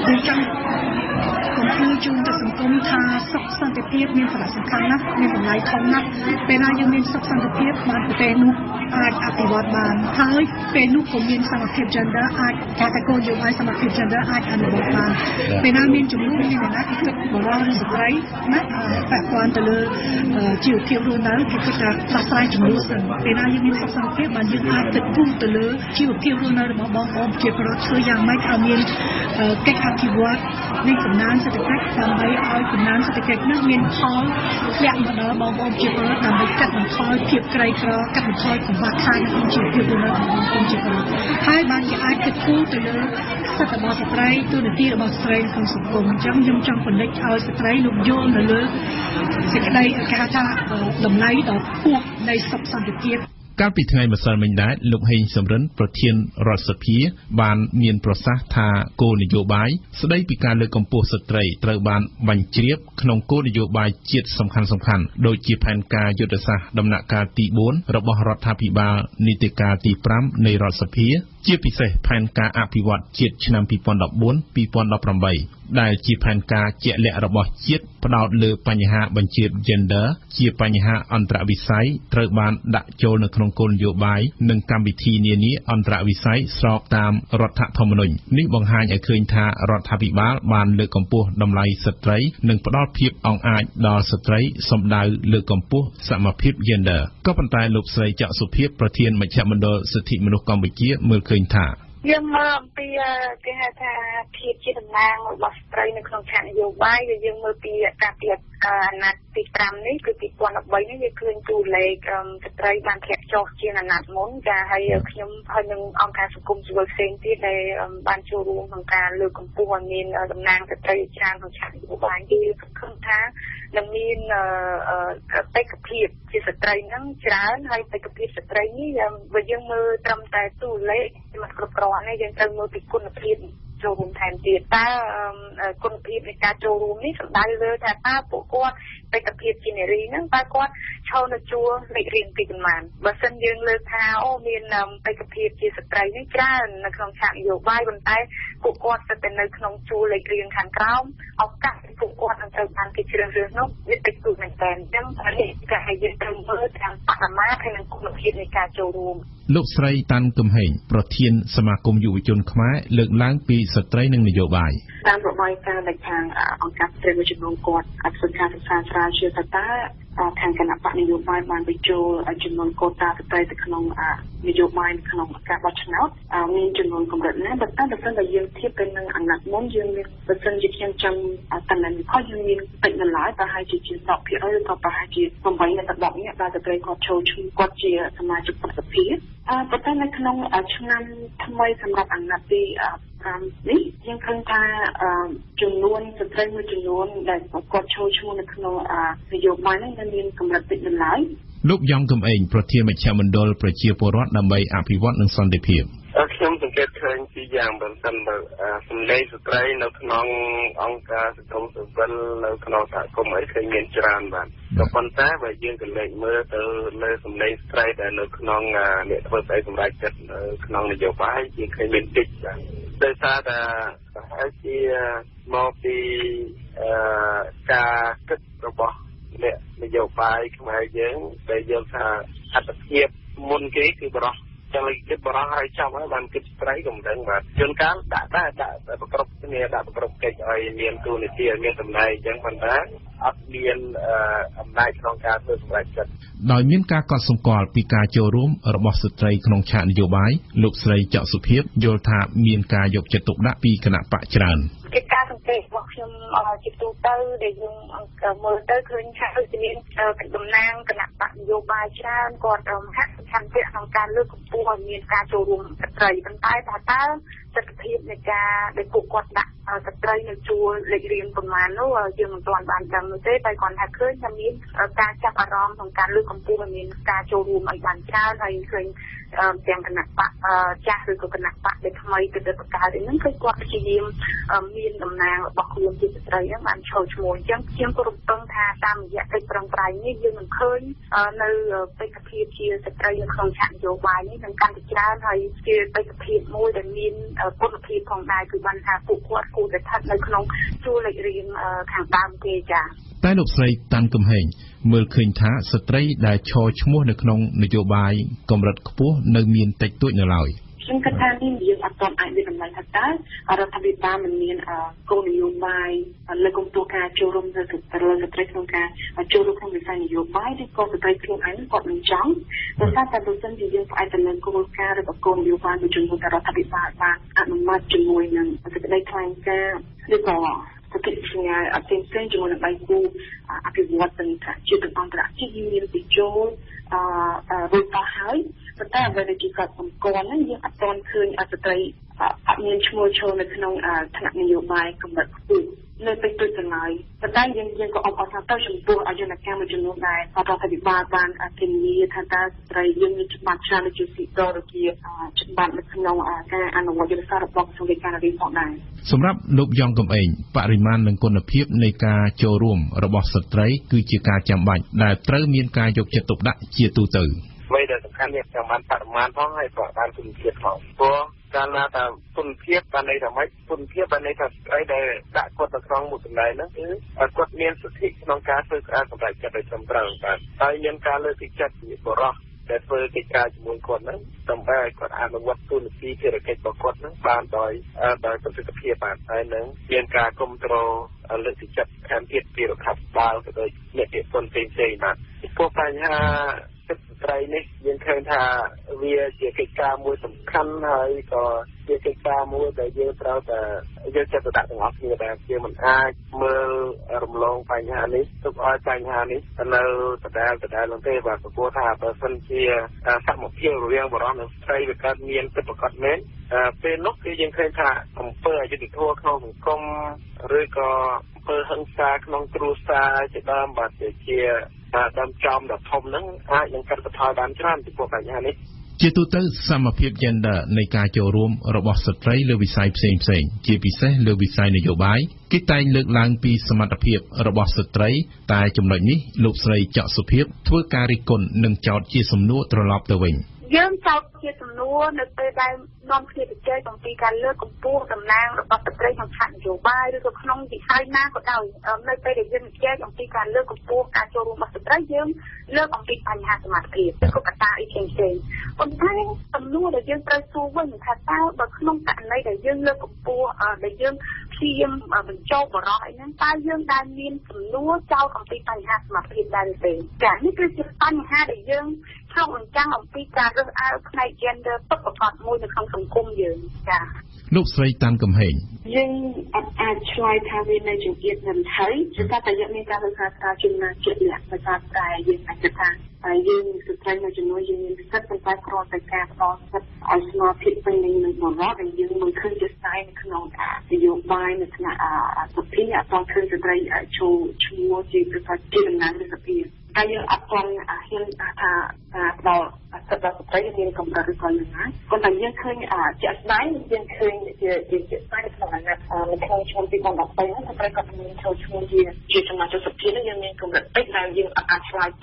ជួនទៅសង្គមថាសុខសន្តិភាពមានសារៈសំខាន់ណាស់មានតម្លៃធំណាស់ពេលណាយើងមានសុខសន្តិភាពបានប្រទេសនោះអាចអភិវឌ្ឍបានហើយពេលនោះក៏មានសមភាព gender អាចការតកូនយោបាយសមភាព gender អាចអនុវត្តបានពេលណាមានជំនួយមានអ្នកណាគិតបរិយាឬស្ត្រីណាពាក់ព័ន្ធទៅលើជីវភាពរស់នៅគេគិតថាផ្លាស់ស្រាយជំនួយសិនពេលណាយើងមានសុខសន្តិភាពបានយើងអាចគិតគូរទៅលើជីវភាពរស់នៅរបស់បងប្អូនជាប្រវត្តិធ្វើយ៉ាងម៉េចឲ្យមានកិច្ចអភិវឌ្ឍនៃកំណើនសេដ្ឋកិច្ចដើម្បីឲ្យកំណើនសេដ្ឋកិច្ចនោះមានផលធ្លាក់មកដល់បងប្អូនជាពលរដ្ឋដើម្បីកាត់បន្ថយភាពក្រីក្រកាត់បន្ថយកង្វះខាតនៅក្នុងជីវភាពរបស់បងប្អូនជាពលរដ្ឋហើយបានជាអាចគិតគូរទៅលើសិទ្ធិរបស់ស្ត្រីទូនាទីរបស់ស្ត្រីក្នុងសង្គមអញ្ចឹងខ្ញុំចង់បណ្ឌិតឲ្យស្ត្រីលោកយល់នៅលើសេចក្តីគេហៅថាតម្លៃដ៏ខ្ពស់នៃសុខសន្តិភាពកាលពីថ្ងៃម្សិលមិញដែរលោកហេងសំរិនប្រធានរដ្ឋសភាបានមានប្រសាសន៍ថាគោលនយោបាយស្ដីពីការលើកកម្ពស់ស្ត្រីត្រូវបានបញ្ជ្រាបក្នុងគោលនយោបាយជាតិសំខាន់ៗដូចជាផែនការយុទ្ធសាស្ត្រដំណាក់កាលទីfourរបស់រដ្ឋាភិបាលនីតិកាលទីfiveនៃរដ្ឋសភាជាពិសេសផែនការអភិវឌ្ឍជាតិឆ្នាំtwenty fourteen to twenty eighteenដែលជាផែនការជាក់លាក់របស់ជាតិផ្ដោតលើបញ្ហាបញ្ជា gender ជាបញ្ហាអន្តរវិស័យត្រូវបានដាក់ចូលនៅក្នុងគោលនយោបាយនិងកម្មវិធីនានាអន្តរវិស័យស្របតាមរដ្ឋធម្មនុញ្ញនេះបង្ហាញឲ្យឃើញថារដ្ឋាភិបាលបានលើកកម្ពស់តម្លៃស្ត្រីនិងផ្ដល់ភាពអង្អាចដល់ស្ត្រីសម្ដៅលើកកម្ពស់សមភាព gender ក៏ប៉ុន្តែលោកស្រីច័ក្កសុភាពប្រធានមជ្ឈមណ្ឌលសិទ្ធិមនុស្សកម្ពុជាមើលឃើញថាយើងមើលអំពីគេហៅថាភាពជាតំណាងរបស់ស្ត្រីនៅក្នុងឆាកនយោបាយដែលយើងមើលពីការពីអាណត្តិទីfiveនេះគឺtwenty thirteenនេះយើងឃើញតួលេខស្ត្រីបានធ្លាក់ចុះជាងអាណត្តិមុនចាហើយខ្ញុំហើយនឹងអង្គការសង្គមស៊ីវិលផ្សេងទៀតដែលបានចូលរួមក្នុងការលើកកម្ពស់ឲ្យមានតំណាងស្ត្រីច្រើនក្នុងឆាកនយោបាយគឺឃើញថានឹងមានបេក្ខភាពជាស្ត្រីហ្នឹងច្រើនហើយបេក្ខភាពស្ត្រីនេះបើយើងមើលត្រឹមតែតួលេខមិនគ្រប់គ្រាន់ទេយើងត្រូវមើលពីគុណភាព ចូលរួមថែមទៀតតើគុណភាពនៃការចូលរួមនេះសំដៅលើថាតើពួកគាត់បេក្ខភាពជានារីហ្នឹងតើគាត់ឈរនៅជួរលេខរៀងទីប៉ុន្មានបើសិនយើងលើកថាអូមានបេក្ខភាពជាស្ត្រីនេះច្រើននៅក្នុងឆាកនយោបាយប៉ុន្តែពួកគាត់ស្ថិតនៅក្នុងជួរលេខរៀងខាងក្រោមឱកាសពួកគាត់នឹងត្រូវបានគេជ្រើសរើសនោះវាតិចតួចមែនទែនអញ្ចឹងនេះគឺឲ្យយើងត្រូវមើលតាមបរិមាណហើយនិងគុណភាពនៃការចូលរួមលោកស្រីតាន់គឹមហេងប្រធានសមាគមយុវជនខ្មែរលើកឡើងពីស្ត្រីនិងនយោបាយតាមរបាយការណ៍ដែលខាងអង្គការស្ត្រីមួយចំនួនគាត់អនុសិក្សាសិក្សាស្រាវជ្រាវថាតើខាងគណៈបកនយោបាយបានបញ្ចូលចំនួនកូតាស្ត្រីទៅក្នុងនយោបាយក្នុងការបោះឆ្នោតមានចំនួនកម្រិតណាបើតែបើសិនតែយើងធៀបទៅនឹងអាណត្តិមុនយើងមានបើសិនជាខ្ញុំចាំតំណែងខុសយើងមានតិចនៅឡើយប្រហែលជាជាten percent ឬក៏ប្រហែលជាeightទៅtenនាក់ដែលស្ត្រីគាត់ចូលឈ្មោះគាត់ជាសមាជិកប្រសិទ្ធភាពប៉ុន្តែនៅក្នុងឆ្នាំថ្មីសម្រាប់អាណត្តិទីfiveនេះយើងឃើញថាចំនួនស្ត្រីមួយចំនួនដែលគាត់ចូលឈ្មោះនៅក្នុងនយោបាយនេះមានកម្រិតតិចនៅឡើយលោកយ៉ងគឹមអេងប្រធានមជ្ឈមណ្ឌលប្រជាពលរដ្ឋដើម្បីអភិវឌ្ឍនិងសន្តិភាពខ្ញុំសង្កេតឃើញពីយ៉ាងបើសិនបើសម្លេងស្ត្រីនៅក្នុងអង្គការសង្គមស៊ីវិលនៅក្នុងសហគមន៍អីឃើញមានច្រើនបាទក៏ប៉ុន្តែបើយើងក៏លេចមើលទៅលើសម្លេងស្ត្រីដែលនៅក្នុងអ្នកធ្វើស្អីសម្រាប់ចិត្តនៅក្នុងនយោបាយយើងឃើញមានតិចបាទដោយសារតែប្រហែលជាមកពីការគិតរបស់អ្នកនយោបាយខ្មែរយើងដែលយល់ថាអត្តភាពមុនគេគឺបរិសុទ្ធចឹងគេបរោះឲ្យចាប់ហើយបានគិតស្ត្រីក៏មិនដឹងបាទជួនកាលដាក់តែដាក់ប្រកបគ្នាដាក់ប្រកបកិច្ចឲ្យមានទូនីតិឲ្យមានតម្លៃអញ្ចឹងប៉ុន្តែអត់មានអំណាចក្នុងការធ្វើសម្រេចចិត្តដោយមានការកត់សម្គាល់ពីការចូលរួមរបស់ស្ត្រីក្នុងឆាកនយោបាយលោកស្រីច័ក្កសុភាពយល់ថាមានការយកចិត្តទុកដាក់ពីគណៈបកច្រើនកិច្ចការសង្កេតរបស់ខ្ញុំជាទូទៅដែលយើងមើលទៅឃើញថាដូចមានតំណាងគណៈបកនយោបាយច្រើនគាត់ហាក់សំខាន់ពាក់ក្នុងការលើកកម្ពស់ឲ្យមានការចូលរួមស្ត្រីប៉ុន្តែថាតើទស្សនវិជ្ជានៃការដែលពួកគាត់ដាក់ស្ត្រីនៅជួរលេខរៀងប្រមាណនោះយើងមិនទាន់បានដឹងនោះទេតែគាត់ថាឃើញថាមានការចាប់អារម្មណ៍ក្នុងការលើកកម្ពស់ឲ្យមានការចូលរួមឲ្យបានច្រើនហើយឃើញទាំងគណៈបកចាស់ឬក៏គណៈបកដែលថ្មីទៅទៅបង្កើតហ្នឹងគឺគាត់ព្យាយាមមានតំណាងរបស់ខ្លួនជាស្ត្រីហ្នឹងបានចូលឈ្មោះអញ្ចឹងខ្ញុំក៏រំពឹងថាតាមរយៈកិច្ចប្រឹងប្រែងនេះយើងនឹងឃើញនៅបេក្ខភាពជាស្ត្រីនៅក្នុងឆាកនយោបាយនេះនឹងកាន់តែច្រើនហើយជាបេក្ខភាពមួយដែលមានគុណភាពផងដែរគឺបានថាពួកគាត់គួរតែស្ថិតនៅក្នុងជួរលេខរៀងខាងដើមគេចា៎តែលោកស្រីតាន់កំហែងមើលឃើញថាស្ត្រីដែលឈរឈ្មោះនៅក្នុងនយោបាយកម្រិតខ្ពស់នៅមានតិចតួចនៅឡើយខ្ញុំគិតថានេះយើងអត់ទាន់អាចមានតម្លៃថាតើរដ្ឋាភិបាលមិនមានគោលនយោបាយលើកកម្ពស់ការចូលរួមរបស់ស្ត្រីក្នុងការចូលរួមក្នុងវិស័យនយោបាយឬក៏ស្ត្រីខ្លួនឯងគាត់មិនចង់ដោយសារតែបើសិនជាយើងផ្អែកទៅលើគោលការណ៍ឬក៏គោលនយោបាយមួយចំនួនដែលរដ្ឋាភិបាលបានអនុម័តជាមួយនឹងសេចក្តីថ្លែងការណ៍ឬក៏ប្រតិបត្តិអត់ផ្សេងៗជាមួយនឹងដៃគូអភិវឌ្ឍន៍ទាំងជាតិអន្តរជាតិមានពីចូលអឺរួចទៅហើយប៉ុន្តែអ្វីដែលជាគាត់សម្គាល់ហ្នឹងយើងអត់ទាន់ឃើញស្ត្រីអត់មានឈ្មោះចូលនៅក្នុងថ្នាក់នយោបាយកម្រិតខ្ពស់នៅពេលទៅទៅឡើយប៉ុន្តែយើងយើងក៏អបអរសាទរចំពោះអយនកម្មមួយចំនួនដែររដ្ឋាភិបាលបានធានាថាតើស្ត្រីយើងមានច្បាប់ច្រើនដូចជាស៊ីតឬជាច្បាប់នៅក្នុងការអនុវត្តយុទ្ធសាស្ត្ររបស់ក្រសួងកិច្ចការនារីផងដែរសម្រាប់លោកយ៉ងកំឯងបរិមាណនិងគុណភាពនៃការចូលរួមរបស់ស្ត្រីគឺជាការចាំបាច់ដែលត្រូវមានការយកចិត្តទុកដាក់ជាទូទៅអ្វីដែលសំខាន់នេះចាំបានបរិមាណផងហើយក៏បានគុណភាពផងព្រោះកាលណាតែគុណភាពបានន័យថាម៉េចគុណភាពបានន័យថាស្អីដែលដាក់គាត់នៅក្នុងមួយកន្លែងហ្នឹងគឺគាត់មានសិទ្ធិក្នុងការធ្វើការសម្រេចចិត្តដោយត្រឹមត្រូវបាទហើយមានការលើកទឹកចិត្តពីបរិសុទ្ធដែលធ្វើកិច្ចការជាមួយគាត់ហ្នឹងដើម្បីឲ្យគាត់អនុវត្តទូនាទីភារកិច្ចរបស់គាត់ហ្នឹងបានដោយដោយប្រសិទ្ធភាពបាទហើយនឹងមានការគ្រប់គ្រងលើកទឹកចិត្តខាងទៀតពីរដ្ឋាភិបាលក៏ដូចអ្នកពាក់ព័ន្ធផ្សេងៗបាទព្រោះបញ្ហាស្ត្រីនេះយើងឃើញថាវាជាកិច្ចការមួយសំខាន់ហើយក៏ជាកិច្ចការមួយដែលយើងត្រូវតែយកចិត្តទុកដាក់ទាំងអស់គ្នាដែរយើងមិនអាចមើលរំលងបញ្ហានេះទុកឲ្យបញ្ហានេះនៅដដែលដដែលនោះទេបាទព្រោះថាបើសិនជាសមភាពរវាងបរិសុទ្ធនិងស្ត្រីវាកើតមានពិតប្រាកដមែនពេលនោះគឺយើងឃើញថាអំពើអយុត្តិធម៌ក្នុងសង្គមឬក៏អំពើហិង្សាក្នុងគ្រួសារជាដើមបាទជាដើមចំដ៏ធំហ្នឹងអាចនឹងកាត់បន្ថយបានច្រើនពីបញ្ហានេះជាទូទៅសមភាព gender នៃការចូលរួមរបស់ស្ត្រីលើវិស័យផ្សេងផ្សេងជាពិសេសលើវិស័យនយោបាយគេតែងលើកឡើងពីសមត្ថភាពរបស់ស្ត្រីតែចំណុចនេះលោកស្រីច័ក្កសុភាពធ្វើការរិះគន់និងចោទជាសំណួរត្រឡប់ទៅវិញយើងចោទជាសំណួរនៅពេលដែលនាំគ្នាទៅជែកអំពីការលើកកម្ពស់តំណែងរបស់ស្ត្រីក្នុងឆាកនយោបាយឬក៏ក្នុងវិស័យណាក៏ដោយនៅពេលដែលយើងជែកអំពីការលើកកម្ពស់ការចូលរួមរបស់ស្ត្រីយើងលើកអំពីបញ្ហាសមត្ថភាពឬក៏កត្តាអីផ្សេងផ្សេងប៉ុន្តែសំណួរដែលយើងត្រូវសួរវិញថាតើបើក្នុងករណីដែលយើងលើកកម្ពស់ដែលយើងព្យាយាមបញ្ចូលបរិសុទ្ធអីហ្នឹងតើយើងដែលមានសំណួរចោទអំពីបញ្ហាសមត្ថភាពដែរឬទេចា៎នេះគឺជាបញ្ហាដែលយើងឆ្លុះបញ្ចាំងអំពីការរើសអើងផ្នែក gender ពិតប្រាកដមួយនៅក្នុងសង្គមយើងចា៎លោកស្រីតាន់កំហែងយើងអត់អាចឆ្លើយថាវានៅជំនឿនឹងហើយគឺថាតែយើងមានការศึกษาស្រាវជ្រាវណាចិត្តលក្ខណៈតែយើងអាចគិតថាហើយយើងស្ត្រីមួយចំនួនយើងមានសិទ្ធិប៉ុន្តែគ្រាន់តែការផ្ដល់សិទ្ធិឲ្យស្មារតីពេញលេញនឹងបរិបទដែលយើងមិនឃើញជាស្ដែងនៅក្នុងនយោបាយនៅថ្នាក់សភាអត់ទាន់ឃើញស្ត្រីចូលឈ្មោះជាប្រកាសជាតំណាងរដ្ឋាភិបាលតែយើងអត់ទាន់ហ៊ានថាថាផ្ដល់សិទ្ធិដល់ស្ត្រីមានកម្រិតឬក៏យ៉ាងណាប៉ុន្តែយើងឃើញជាក់ស្ដែងយើងឃើញជាជាស្ដែងក្នុងអាណត្តិនៅក្នុងឆ្នាំពីរពាន់ដប់បីហ្នឹងស្ត្រីក៏មានចូលឈ្មោះជាជាសមាជិកសភានេះយើងមានកម្រិតតិចដែលយើងអាចឆ្លើយតបជា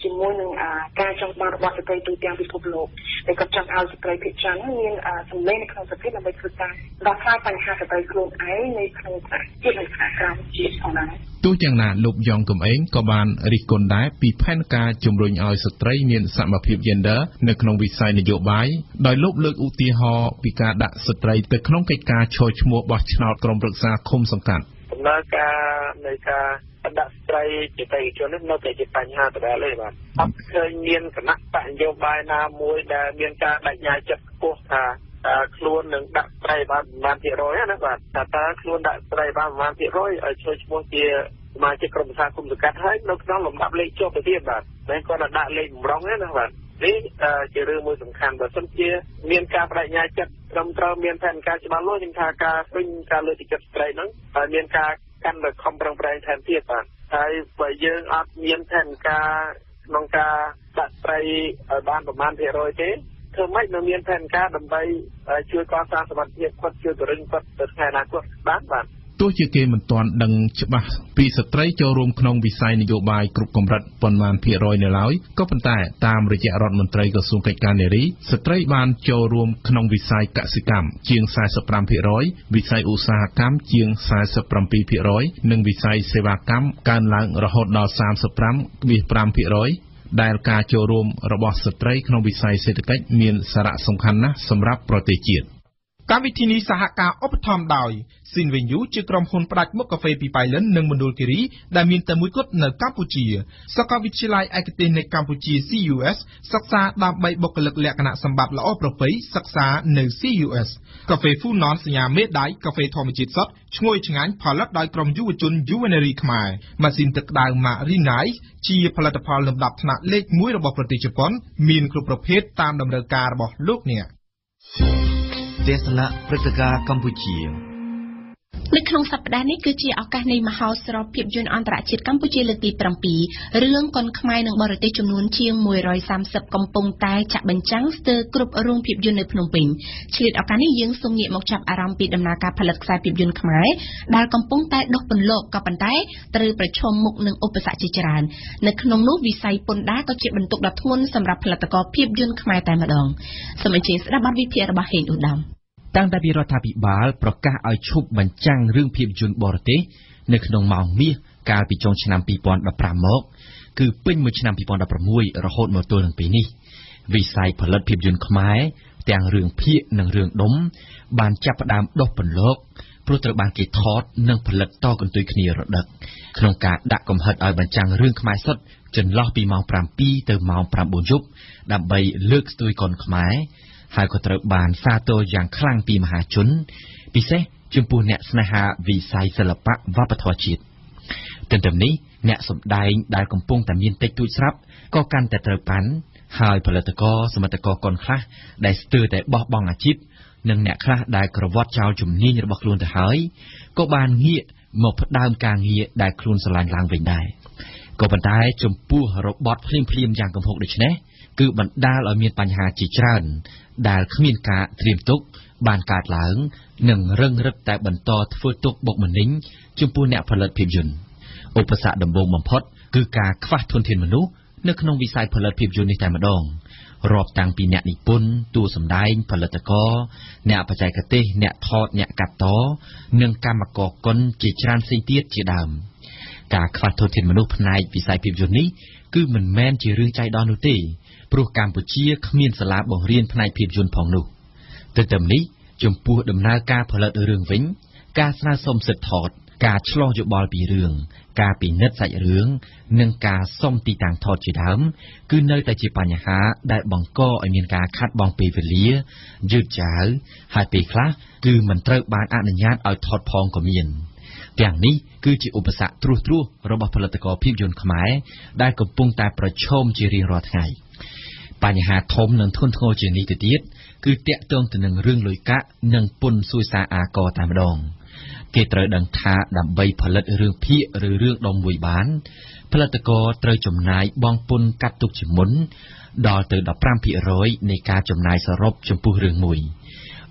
ជាមួយនឹងការចង់បានរបស់ស្ត្រីទូទាំងពិភពលោកដែលគាត់ចង់ឲ្យស្ត្រីភាគច្រើនមានសម្លេងនៅក្នុងប្រទេសដើម្បីធ្វើការដោះស្រាយបញ្ហាស្ត្រីខ្លួនឯងនៅក្នុងប្រទេសជាតិនិងក្រៅជាតិផងដែរទោះយ៉ាងណាលោកយ៉ងកំឯងក៏បានរិះគន់ដែរពីផែនការជំរុញឲ្យស្ត្រីមានសមភាព gender នៅក្នុងវិស័យនយោបាយដោយលោកលើកឧទាហរណ៍ពីការដាក់ស្ត្រីទៅក្នុងកិច្ចការឈរឈ្មោះបោះឆ្នោតក្រុមប្រឹក្សាឃុំសង្កាត់ដំណើរការនៃការដាក់ស្ត្រីជាតេយ្យជននេះនៅតែជាបញ្ហាដដែលទេបាទអត់ឃើញមានគណៈបកនយោបាយណាមួយដែលមានការបដិញ្ញាចិត្តខ្ពស់ថាខ្លួននឹងដាក់ស្ត្រីបានប្រមាណភាគរយណាបាទថាតើខ្លួនដាក់ស្ត្រីបានប្រមាណភាគរយឲ្យជួយឈ្មោះជាសមាជិកក្រុមប្រឹក្សាគុំសង្កាត់ហើយនៅក្នុងលំដាប់លេខជាប់ទៅទៀតបាទមិនគាត់ដាក់លេខបំរុងទេណាបាទនេះជារឿងមួយសំខាន់បើសិនជាមានការបដិញ្ញាចិត្តត្រឹមត្រូវមានផែនការច្បាស់លាស់ខ្ញុំថាការពេញការលើកទឹកចិត្តស្ត្រីហ្នឹងហើយមានការកាន់តែខំប្រឹងប្រែងថែមទៀតបាទហើយបើយើងអត់មានផែនការក្នុងការដាក់ស្ត្រីឲ្យបានប្រមាណភាគរយទេធ្វើម៉េចនៅមានផែនការដើម្បីជួយកសាងសមត្ថភាពគាត់ជួយបរិញ្ញាបត្រទៅថ្ងៃអនាគតបានបាទទោះជាគេមិនទាន់ដឹងច្បាស់ពីស្ត្រីចូលរួមក្នុងវិស័យនយោបាយគ្រប់កម្រិតប៉ុន្មានភាគរយនៅឡើយក៏ប៉ុន្តែតាមរយៈរដ្ឋមន្ត្រីក្រសួងកិច្ចការនារីស្ត្រីបានចូលរួមក្នុងវិស័យកសិកម្មជាង four mươi lămភាគរយ វិស័យឧស្សាហកម្មជាង four mươi sevenភាគរយ និងវិស័យសេវាកម្មកើនឡើងរហូតដល់ thirty-five point fiveភាគរយ ដែលការចូលរួមរបស់ស្ត្រីក្នុងវិស័យសេដ្ឋកិច្ចមានសារៈសំខាន់ណាស់សម្រាប់ប្រទេសជាតិកម្មវិធីនេះសហការឧបត្ថម្ភដោយ Sinvenue ជាក្រុមហ៊ុនផ្ដាច់មុខកាហ្វេពីប៉ៃលិននិងមណ្ឌលគិរីដែលមានតែមួយគត់នៅកម្ពុជាសាកលវិទ្យាល័យឯកទេសនៅកម្ពុជា C U S សិក្សាដើម្បីបុគ្គលិកលក្ខណៈសម្បត្តិល្អប្រពៃសិក្សានៅ C U S កាហ្វេ Funon សញ្ញាមេដៃកាហ្វេធម្មជាតិសុទ្ធឈ្ងុយឆ្ងាញ់ផលិតដោយក្រុមយុវជនយុវនារីខ្មែរម៉ាស៊ីនទឹកក្តៅ Marinai ជាផលិតផលលំដាប់ថ្នាក់លេខoneរបស់ប្រទេសជប៉ុនមានគ្រប់ប្រភេទតាមតម្រូវការរបស់លោកអ្នកទេសនាព្រឹត្តិការណ៍កម្ពុជានៅក្នុងសប្តាហ៍នេះគឺជាឱកាសនៃមហោស្រពភាពយន្តអន្តរជាតិកម្ពុជាលើកទីsevenរឿងកុនខ្មែរនិងបរទេសចំនួនជាងone hundred thirtyកំពុងតែចាក់បញ្ចាំងស្ទើរគ្រប់រោងភាពយន្តនៅភ្នំពេញឆ្លៀតឱកាសនេះយើងសូមងាកមកចាប់អារម្មណ៍ពីដំណើរការផលិតខ្សែភាពយន្តខ្មែរដែលកំពុងតែដុះពន្លកក៏ប៉ុន្តែត្រូវប្រឈមមុខនឹងឧបសគ្គជាច្រើននៅក្នុងនោះវិស័យពន្ធដារក៏ជាបន្ទុកដ៏ធ្ងន់សម្រាប់ផលិតករភាពយន្តខ្មែរតែម្ដងសូមអញ្ជើញស្ដាប់បទវិភាគរបស់ហេងឧត្តមតាំងតែពីរដ្ឋាភិបាលប្រកាសឲ្យឈប់បញ្ចាំងរឿងភាពយន្តបរទេសនៅក្នុងម៉ោងមាសកាលពីចុងឆ្នាំtwo thousand fifteenមកគឺពេញមួយឆ្នាំtwo thousand sixteenរហូតមកទល់នឹងពេលនេះវិស័យផលិតភាពយន្តខ្មែរទាំងរឿងភាគនិងរឿងដុំបានចាប់ផ្ដើមដុះពន្លកព្រោះត្រូវបានគេថតនិងផលិតតកន្ទុយគ្នារដឹកក្នុងការដាក់កំហិតឲ្យបញ្ចាំងរឿងខ្មែរសុទ្ធចន្លោះពីម៉ោងsevenទៅម៉ោងnineយប់ដើម្បីលើកស្ទួយកុនខ្មែរហើយក៏ត្រូវបានសាទរយ៉ាងខ្លាំងពីមហាជនពិសេសចំពោះអ្នកស្នេហាវិស័យសិល្បៈវប្បធម៌ជាតិទន្ទឹមនេះអ្នកសម្ដែងដែលកំពុងតែមានតិចតួចស្រាប់ក៏កាន់តែត្រូវប៉ាន់ហើយផលិតករសមិទ្ធករកុនខ្លះដែលស្ទើរតែបោះបង់អាជីពនិងអ្នកខ្លះដែលក្រវ៉ាត់ចោលជំនាញរបស់ខ្លួនទៅហើយក៏បានងាកមកផ្ដើមការងារដែលខ្លួនស្រឡាញ់ឡើងវិញដែរក៏ប៉ុន្តែចំពោះរបត់ភ្លាមភ្លាមយ៉ាងគំហុកដូចនេះគឺបណ្ដាលឲ្យមានបញ្ហាជាច្រើនដែលគ្មានការត្រៀមទុកបានកើតឡើងនិងរឹងរឹតតែបន្តធ្វើទុកបុកម្នេញចំពោះអ្នកផលិតភាពយន្តឧបសគ្គដំបូងបំផុតគឺការខ្វះធនធានមនុស្សនៅក្នុងវិស័យផលិតភាពយន្តនេះតែម្ដងរាប់តាំងពីអ្នកនិពន្ធតួសម្ដែងផលិតករអ្នកបច្ចេកទេសអ្នកថតអ្នកកាត់តនិងកម្មករគុនជាច្រើនផ្សេងទៀតជាដើមការខ្វះធនធានមនុស្សផ្នែកវិស័យភាពយន្តនេះគឺមិនមែនជារឿងចៃដន្យនោះទេព្រោះកម្ពុជាគ្មានសាលាបង្រៀនផ្នែកភាពយន្តផងនោះទន្ទឹមនេះចំពោះដំណើរការផលិតរឿងវិញការស្នើសុំសិទ្ធិថតការឆ្លងយោបល់ពីរឿងការពិនិត្យសាច់រឿងនិងការសុំទីតាំងថតជាដើមគឺនៅតែជាបញ្ហាដែលបង្កឲ្យមានការខាត់បងពេលវេលាយឺតយ៉ាវហើយពេលខ្លះគឺមិនត្រូវបានអនុញ្ញាតឲ្យថតផងក៏មានទាំងនេះគឺជាឧបសគ្គត្រួសត្រាសរបស់ផលិតករភាពយន្តខ្មែរដែលកំពុងតែប្រឈមជារៀងរាល់ថ្ងៃបញ្ហាធំនិងធ្ងន់ធ្ងរជាងនេះទៅទៀតគឺតាក់ទងទៅនឹងរឿងលុយកាក់និងពន្ធសួយសារអាករតែម្ដងគេត្រូវដឹងថាដើម្បីផលិតរឿងភាគឬរឿងដុំមួយបានផលិតករត្រូវចំណាយបង់ពន្ធកាត់ទុកជាមុនដល់ទៅfifteen percentនៃការចំណាយសរុបចំពោះរឿងមួយឧ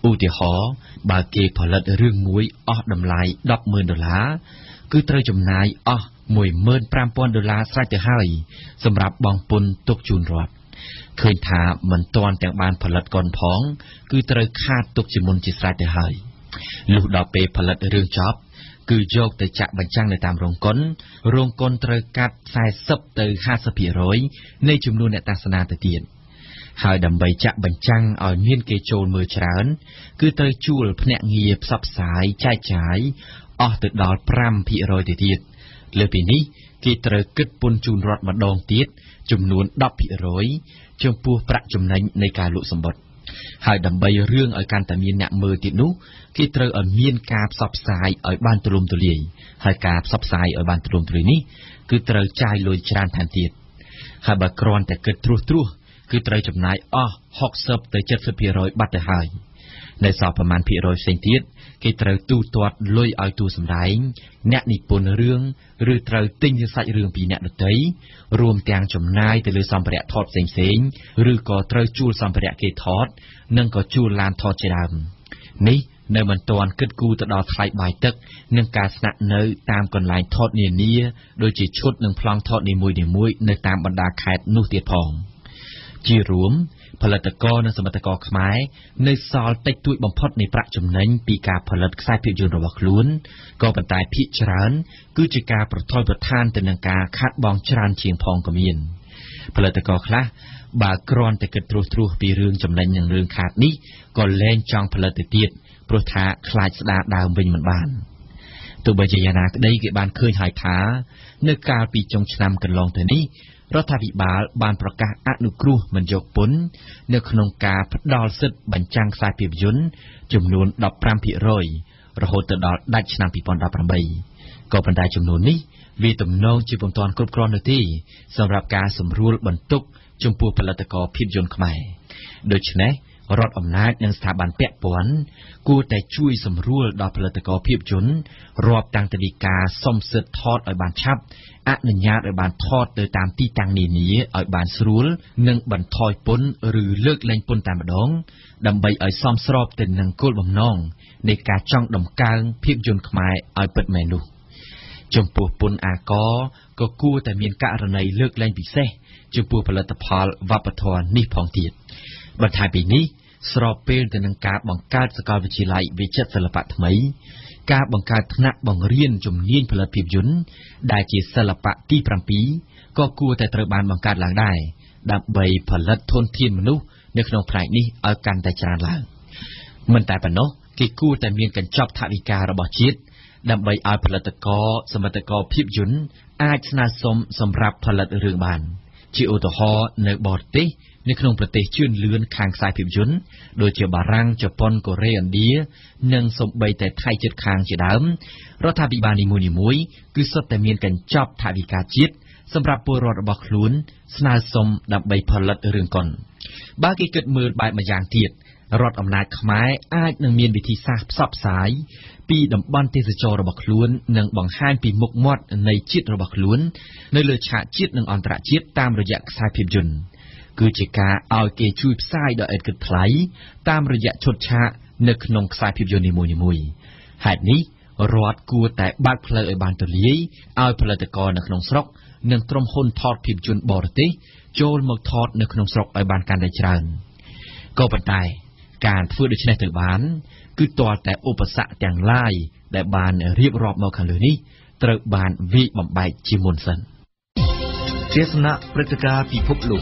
ឧទាហរណ៍បើគេផលិតរឿងមួយអស់តម្លៃ ដប់ម៉ឺន ដុល្លារគឺត្រូវចំណាយអស់ មួយម៉ឺនប្រាំពាន់ ដុល្លារស្រេចទៅហើយសម្រាប់បង់ពន្ធទុកជូនរដ្ឋឃើញថាមិនទាន់ទាំងបានផលិតកុនផងគឺត្រូវខាតទុកជាមុនជាស្រេចទៅហើយលុះដល់ពេលផលិតរឿងចប់គឺយកទៅចាក់បញ្ចាំងនៅតាមរោងកុនរោងកុនត្រូវកាត់ สี่สิบ ទៅ ห้าสิบភាគរយ នៃចំនួនអ្នកទស្សនាទៅទៀតហើយដើម្បីចាក់បញ្ចាំងឲ្យមានគេចូលមើលច្រើនគឺត្រូវជួលភ្នាក់ងារផ្សព្វផ្សាយចែកចាយអស់ទៅដល់ ห้าភាគរយ ទៅទៀតលើពីនេះគេត្រូវគិតពន្ធជូនរដ្ឋម្ដងទៀតចំនួន ដប់ភាគរយ ចំពោះប្រាក់ចំណេញនៃការលក់សម្បត្តិហើយដើម្បីរឿងឲ្យកាន់តែមានអ្នកមើលទៀតនោះគេត្រូវឲ្យមានការផ្សព្វផ្សាយឲ្យបានទូលំទូលាយហើយការផ្សព្វផ្សាយឲ្យបានទូលំទូលាយនេះគឺត្រូវចាយលុយច្រើនថែមទៀតហើយបើគ្រាន់តែគិតត្រួសត្រាសគឺត្រូវចំណាយអស់ หกสิบ ទៅ เจ็ดสิบ ភាគរយ បាត់ទៅហើយនៅសល់ប្រមាណភាគរយផ្សេងទៀតគេត្រូវទូទាត់លុយឲ្យតួសម្ដែងអ្នកនិពន្ធរឿងឬត្រូវទិញសាច់រឿងពីអ្នកដទៃរួមទាំងចំណាយទៅលើសម្ភារៈថតផ្សេងៗឬក៏ត្រូវជួលសម្ភារៈគេថតនិងក៏ជួលឡានថតជាដើមនេះនៅមិនទាន់គិតគូរទៅដល់ថ្លៃបាយទឹកនិងការស្នាក់នៅតាមកន្លែងថតនានាដូចជាឈុតនិងប្លង់ថតនីមួយៗនៅតាមបណ្ដាខេត្តនោះទៀតផងជារួមផលិតករនិងសមិទ្ធករខ្មែរនៅសល់តិចតួចបំផុតនៃប្រាក់ចំណេញពីការផលិតខ្សែភាពយន្តរបស់ខ្លួនក៏ប៉ុន្តែភាគច្រើនគឺជាការប្រថុយប្រថានទៅនឹងការខាត់បងច្រើនជាងផងក៏មានផលិតករខ្លះបើគ្រាន់តែគិតត្រួសត្រាសពីរឿងចំណេញនិងរឿងខាតនេះក៏លែងចង់ផលិតទៅទៀតព្រោះថាខ្លាចស្ដារដើមវិញមិនបានទោះបីជាយ៉ាងណាក្តីគេបានឃើញហើយថានៅកាលពីចុងឆ្នាំកន្លងទៅនេះរដ្ឋាភិបាលបានប្រកាសអនុគ្រោះមិនយកពន្ធនៅក្នុងការផ្ដល់សិទ្ធិបញ្ចាំងខ្សែភាពយន្តចំនួន ដប់ប្រាំភាគរយ រហូតទៅដល់ដាច់ឆ្នាំ ពីរពាន់ដប់ប្រាំបី ក៏ប៉ុន្តែចំនួននេះវាទំនងជាពុំទាន់គ្រប់គ្រាន់នោះទេសម្រាប់ការសម្រួលបន្ទុកចំពោះផលិតករភាពយន្តខ្មែរដូច្នេះរដ្ឋអំណាចនិងស្ថាប័នពាក់ព័ន្ធគួរតែជួយសម្រួលដល់ផលិតករភាពយន្តរាប់តាំងពីការសុំសិទ្ធិថតឲ្យបានឆាប់អនុញ្ញាតឲ្យបានថតទៅតាមទីតាំងនានាឲ្យបានស្រួលនិងបន្ថយពន្ធឬលើកលែងពន្ធតែម្ដងដើម្បីឲ្យសមស្របទៅនឹងគោលបំណងនៃការចង់ដំកើងភាពយន្តខ្មែរឲ្យពិតមែននោះចំពោះពន្ធអាករក៏គួរតែមានករណីលើកលែងពិសេសចំពោះផលិតផលវប្បធម៌នេះផងទៀតបន្ថែមពីនេះស្របពេលទៅនឹងការបង្កើតសាកលវិទ្យាល័យវិចិត្រសិល្បៈថ្មីការបង្កើតថ្នាក់បង្រៀនជំនាញផលិតភាពយន្តដែលជាសិល្បៈទីប្រាំពីរក៏គួរតែត្រូវបានបង្កើតឡើងដែរដើម្បីផលិតធនធានមនុស្សនៅក្នុងផ្នែកនេះឲ្យកាន់តែច្រើនឡើងមិនតែប៉ុណ្ណោះគេគួរតែមានកញ្ចប់ថវិការបស់ជាតិដើម្បីឲ្យផលិតករសមិទ្ធករភាពយន្តអាចស្នើសុំសម្រាប់ផលិតរឿងបានជាឧទាហរណ៍នៅបរទេសនៅក្នុងប្រទេសជឿនលឿនខាងខ្សែភាពយន្តដូចជាបារាំងជប៉ុនកូរ៉េឥណ្ឌានិងសូម្បីតែថៃជិតខាងជាដើមរដ្ឋាភិបាលនីមួយៗគឺសុទ្ធតែមានកញ្ចប់ថវិកាជាតិសម្រាប់ពលរដ្ឋរបស់ខ្លួនស្នើសុំដើម្បីផលិតរឿងកុនបើគេគិតមើលបែបម្យ៉ាងទៀតរដ្ឋអំណាចខ្មែរអាចនឹងមានវិធីសាស្ត្រផ្សព្វផ្សាយពីតំបន់ទេសចររបស់ខ្លួននិងបង្ហាញពីមុខមាត់នៃជាតិរបស់ខ្លួននៅលើឆាកជាតិនិងអន្តរជាតិតាមរយៈខ្សែភាពយន្តគឺជាការឲ្យគេជួយផ្សាយដោយឥតគិតថ្លៃតាមរយៈឈុតឆាកនៅក្នុងខ្សែភាពយន្តនីមួយៗហេតុនេះរដ្ឋគួរតែបើកផ្លូវឲ្យបានទូលាយឲ្យផលិតករនៅក្នុងស្រុកនិងក្រុមហ៊ុនថតភាពយន្តបរទេសចូលមកថតនៅក្នុងស្រុកឲ្យបានកាន់តែច្រើនក៏ប៉ុន្តែការធ្វើដូច្នេះទៅបានគឺទាល់តែឧបសគ្គទាំងឡាយដែលបានរៀបរាប់មកខាងលើនេះត្រូវបានវាយបំបែកជាមុនសិនទេសនាព្រឹត្តិការណ៍ពិភពលោក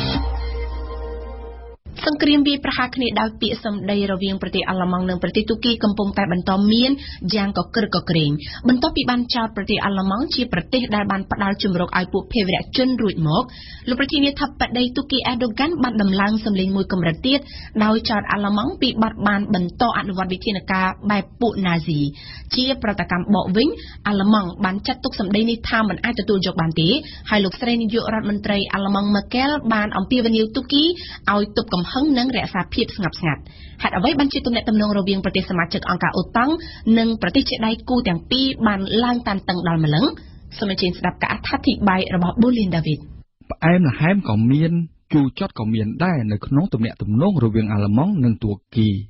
សង្គ្រាមវាយប្រហារគ្នាដោយពាក្យសម្ដីរវាងប្រទេសអាល្លឺម៉ង់និងប្រទេសទូគីកំពុងតែបន្តមានយ៉ាងកក្រឹកកក្រែងបន្ទាប់ពីបានចោទប្រទេសអាល្លឺម៉ង់ជាប្រទេសដែលបានផ្ដល់ជំរកឲ្យពួកភេរវជនរួចមកលោកប្រធានាធិបតីទូគីអេរដូហ្គាន់បានដំឡើងសម្លេងមួយកម្រិតទៀតដោយចោទអាល្លឺម៉ង់ពីបទបានបន្តអនុវត្តវិធានការបែបពួកណាស៊ីជាប្រតិកម្មបកវិញអាល្លឺម៉ង់បានចាត់ទុកសម្ដីនេះថាមិនអាចទទួលយកបានទេហើយលោកស្រីនាយករដ្ឋមន្ត្រីអាល្លឺម៉ង់ Merkel បានអំពាវនាវទូគីឲ្យទប់កំហឹងនិងរក្សាភាពស្ងប់ស្ងាត់ហេតុអ្វីបានជាទំនាក់ទំនងរវាងប្រទេសសមាជិកអង្គការអូតាំងនិងប្រទេសជាដៃគូទាំងពីរបានឡើងតានតឹងដល់ម្លឹងសូមអញ្ជើញស្ដាប់ការអត្ថាធិប្បាយរបស់ Bolin David ផ្អែមល្ហែមក៏មានជូរចត់ក៏មានដែរនៅក្នុងទំនាក់ទំនងរវាងអាល្លឺម៉ង់និងទួរគី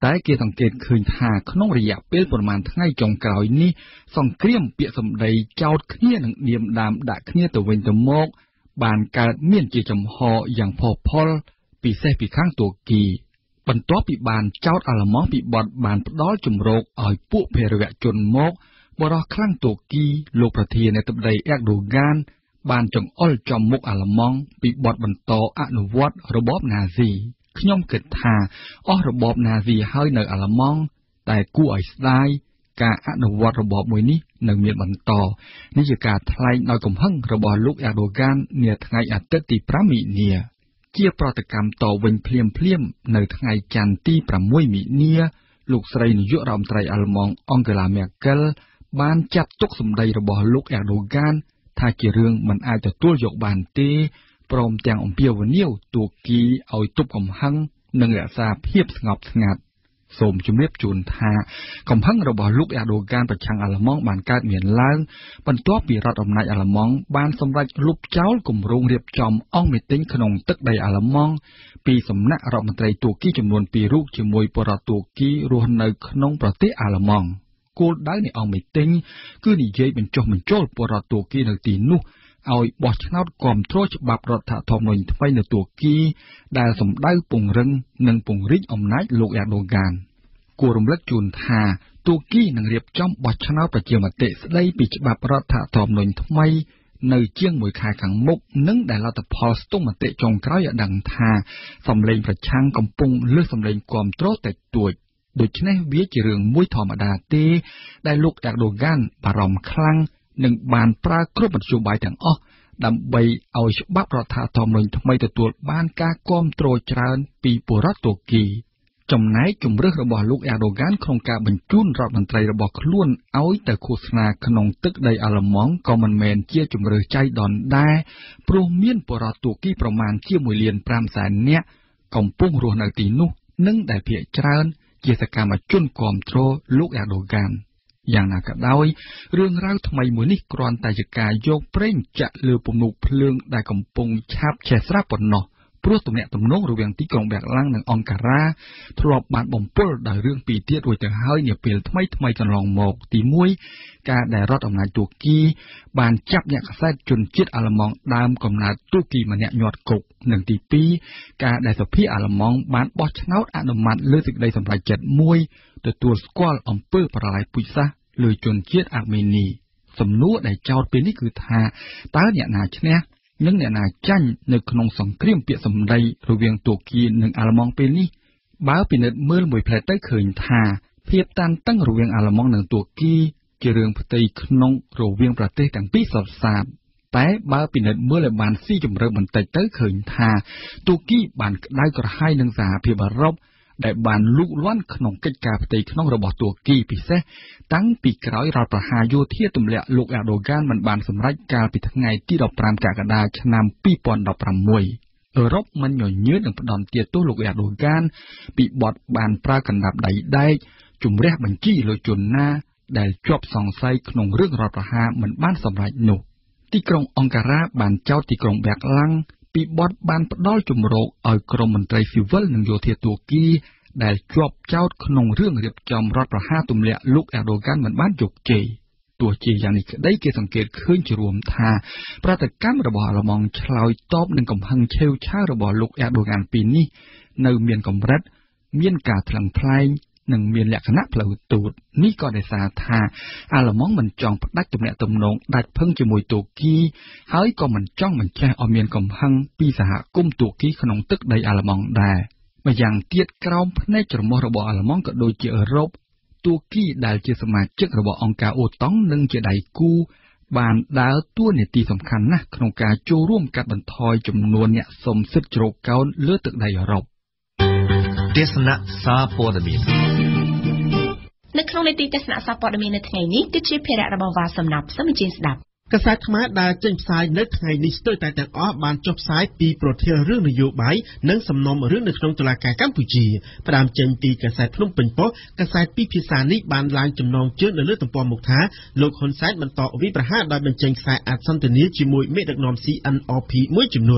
តែគេសង្កេតឃើញថាក្នុងរយៈពេលប្រមាណថ្ងៃចុងក្រោយនេះសង្គ្រាមពាក្យសម្ដីចោទគ្នានឹងនាមដាមដាក់គ្នាទៅវិញទៅមកបានកើតមានជាចំហយ៉ាងផុសផុលពិសេសពីខាងទួរគីបន្ទាប់ពីបានចោទអាល្លឺម៉ង់ពីបទបានផ្ដាល់ជំរកឲ្យពួកភេរវជនមកបរិះខ្លាំងទួរគីលោកប្រធានាធិបតីអ៊ែរដូហ្គានបានចង្អុលចំមុខអាល្លឺម៉ង់ពីបទបន្តអនុវត្តរបបណាស៊ីខ្ញុំគិតថាអស់របបណាស៊ីហើយនៅអាល្លឺម៉ង់តែគួរឲ្យស្ដាយការអនុវត្តរបបមួយនេះនៅមានបន្តនេះជាការថ្លែងដោយកំហឹងរបស់លោកអ៊ែរដូហ្គាននាថ្ងៃអាទិត្យទីប្រាំមិនិនាជាប្រតិកម្មតវិញភ្លាមភ្លាមនៅថ្ងៃច័ន្ទទីប្រាំមួយមិនិនាលោកស្រីនាយករដ្ឋមន្ត្រីអាល្លឺម៉ង់អង់ហ្គេឡាមែកែលបានចាត់ទុកសម្ដីរបស់លោកអ៊ែរដូហ្គានថាជារឿងមិនអាចទទួលយកបានទេព្រមទាំងអំពាវនាវទួរគីឲ្យទប់កំហឹងនិងរក្សាភាពស្ងប់ស្ងាត់សូមជម្រាបជូនថាកំហឹងរបស់លោកអ៊ែរដូហ្គានប្រឆាំងអាល្លឺម៉ង់បានកើតមានឡើងបន្ទាប់ពីរដ្ឋអំណាចអាល្លឺម៉ង់បានសម្រេចលុបចោលគម្រោងរៀបចំអង្គមីទីងក្នុងទឹកដីអាល្លឺម៉ង់ពីសំណាក់រដ្ឋមន្ត្រីទួរគីចំនួនពីររូបជាមួយពលរដ្ឋទួរគីរស់នៅក្នុងប្រទេសអាល្លឺម៉ង់គោលដៅនៃអង្គមីទីងគឺនិយាយបញ្ចុះបញ្ចូលពលរដ្ឋទួរគីនៅទីនោះឲ្យបោះឆ្នោតគាំទ្រច្បាប់រដ្ឋធម្មនុញ្ញថ្មីនៅទួរគីដែលសម្ដៅពង្រឹងនិងពង្រីកអំណាចលោកអ៊ែរដូហ្គានគួររំលឹកជូនថាទួរគីនឹងរៀបចំបោះឆ្នោតប្រជាមតិស្ដីពីច្បាប់រដ្ឋធម្មនុញ្ញថ្មីនៅជាងមួយខែខាងមុខនិងដែលលទ្ធផលស្ទង់មតិចុងក្រោយឲ្យដឹងថាសម្លេងប្រឆាំងកំពុងលើសសម្លេងគាំទ្រតិចតួចដូច្នេះវាជារឿងមួយធម្មតាទេដែលលោកអ៊ែរដូហ្គានបារម្ភខ្លាំងនិងបានប្រើគ្រប់មធ្យោបាយទាំងអស់ដើម្បីឲ្យច្បាប់រដ្ឋធម្មនុញ្ញថ្មីទទួលបានការគាំទ្រច្រើនពីពលរដ្ឋទួរគីចំណែកជំរើសរបស់លោកអ៊ែរដូហ្គានក្នុងការបញ្ជូនរដ្ឋមន្ត្រីរបស់ខ្លួនឲ្យទៅឃោសនាក្នុងទឹកដីអាល្លឺម៉ង់ក៏មិនមែនជាជំរើសចៃដន្យដែរព្រោះមានពលរដ្ឋទួរគីប្រមាណជាមួយលានប្រាំសែននាក់កំពុងរស់នៅទីនោះនិងដែលភាគច្រើនជាសកម្មជនគាំទ្រលោកអ៊ែរដូហ្គានយ៉ាងណាក៏ដោយរឿងរ៉ាវថ្មីមួយនេះគ្រាន់តែជាការយកប្រេងចាក់លើពំនូកភ្លើងដែលកំពុងឆាបឆេះស្រាប់ប៉ុណ្ណោះព្រោះទំនាក់ទំនងរវាងទីក្រុងប៊ែរឡាំងនិងអង្ការ៉ាធ្លាប់បានបំពុលដោយរឿងពីរទៀតរួចទៅហើយនាពេលថ្មីថ្មីកន្លងមកទីមួយការដែលរដ្ឋអំណាចទួរគីបានចាប់អ្នកក្សែតជនជាតិអាល្លឺម៉ង់ដើមកំណើតទួរគីម្នាក់ញាត់គុកនិងទីពីរការដែលសភាអាល្លឺម៉ង់បានបោះឆ្នោតអនុម័តលើសេចក្តីសម្រេចចិត្តមួយទទួលស្គាល់អំពើប្រល័យពូជសាសន៍លើជនជាតិអាមេនីសំណួរដែលចោទពេលនេះគឺថាតើអ្នកណាឈ្នះនិងអ្នកណាចាញ់នៅក្នុងសង្គ្រាមពាក្យសម្ដីរវាងទួរគីនិងអាល្លឺម៉ង់ពេលនេះបើពិនិត្យមើលមួយផ្លែតទៅឃើញថាភាពតានតឹងរវាងអាល្លឺម៉ង់និងទួរគីជារឿងផ្ទៃក្នុងរវាងប្រទេសទាំងពីរសុទ្ធសាធតែបើពិនិត្យមើលឲ្យបានស៊ីជម្រៅបន្តិចទៅឃើញថាទួរគីបានក្តៅក្រហាយនឹងសហភាពអឺរ៉ុបដែលបានលូកលាន់ក្នុងកិច្ចការផ្ទៃក្នុងរបស់ទួរគីពិសេសតាំងពីក្រោយរដ្ឋប្រហារយោធាទម្លាក់លោកអ៊ែរដូហ្គានមិនបានសម្រេចកាលពីថ្ងៃទីដប់ប្រាំកក្កដាឆ្នាំពីរពាន់ដប់ប្រាំមួយអឺរ៉ុបមិនញញើតនឹងផ្ដន់ទាទោសលោកអ៊ែរដូហ្គានពីបទបានប្រើកណ្ដាប់ដៃដែកជំរះបញ្ជីលោកជនណាដែលជាប់សង្ស័យក្នុងរឿងរដ្ឋប្រហារមិនបានសម្រេចនោះទីក្រុងអង្ការ៉ាបានចោទទីក្រុងប៊ែរឡាំងពីបទបានផ្ដាល់ជំរកឲ្យក្រុមមន្ត្រីស៊ីវិលនិងយោធាទួរគីដែលជាប់ចោទក្នុងរឿងរៀបចំរដ្ឋប្រហារទម្លាក់លោកអ៊ែរដូហ្គានមិនបានជោគជ័យទោះជាយ៉ាងនេះក្តីគេសង្កេតឃើញជារួមថាប្រតិកម្មរបស់អាល្លឺម៉ង់ឆ្លើយតបនឹងកំហឹងឆេវឆាវរបស់លោកអ៊ែរដូហ្គានពីនេះនៅមានកម្រិតមានការថ្លឹងថ្លែងនិងមានលក្ខណៈផ្លូវទូតនេះក៏ដោយសារថាអាល្លឺម៉ង់មិនចង់ផ្ដាច់ទំនាក់ទំនងដាច់ផឹងជាមួយទួរគីហើយក៏មិនចង់បញ្ចេះឲ្យមានកំហឹងពីសហគមន៍ទួរគីក្នុងទឹកដីអាល្លឺម៉ង់ដែរម្យ៉ាងទៀតក្រោមភ្នែកច្រមុះរបស់អាល្លឺម៉ង់ក៏ដូចជាអឺរ៉ុបទួរគីដែលជាសមាជិករបស់អង្គការអូតង់និងជាដៃគូបានដើរតួនាទីសំខាន់ណាស់ក្នុងការចូលរួមកាត់បន្ថយចំនួនអ្នកសុំសិទ្ធិជ្រកកោនលើទឹកដីអឺរ៉ុបទេសនាសារព័ត៌មាននៅក្នុងនីតិទេសនាសារព័ត៌មាននៅថ្ងៃនេះគឺជាភារៈរបស់វ៉ាសំណាប់សូមអញ្ជើញស្ដាប់កាសែតខ្មែរដែលចេញផ្សាយនៅថ្ងៃនេះស្ទើរតែទាំងអស់បានចុះផ្សាយពីប្រធានរឿងនយោបាយនិងសំណុំរឿងនៅក្នុងតុលាការកម្ពុជាផ្ដើមចេញពីកាសែតភ្នំពេញប៉ុស្តិ៍កាសែតពីរភាសានេះបានឡើងចំណងជើងនៅលើទំព័រមុខថាលោកហ៊ុនសែនបន្តវិប្រហារដោយបញ្ចេញខ្សែអសន្ទនាជាមួយមេដឹកនាំ C N R P មួយចំនួន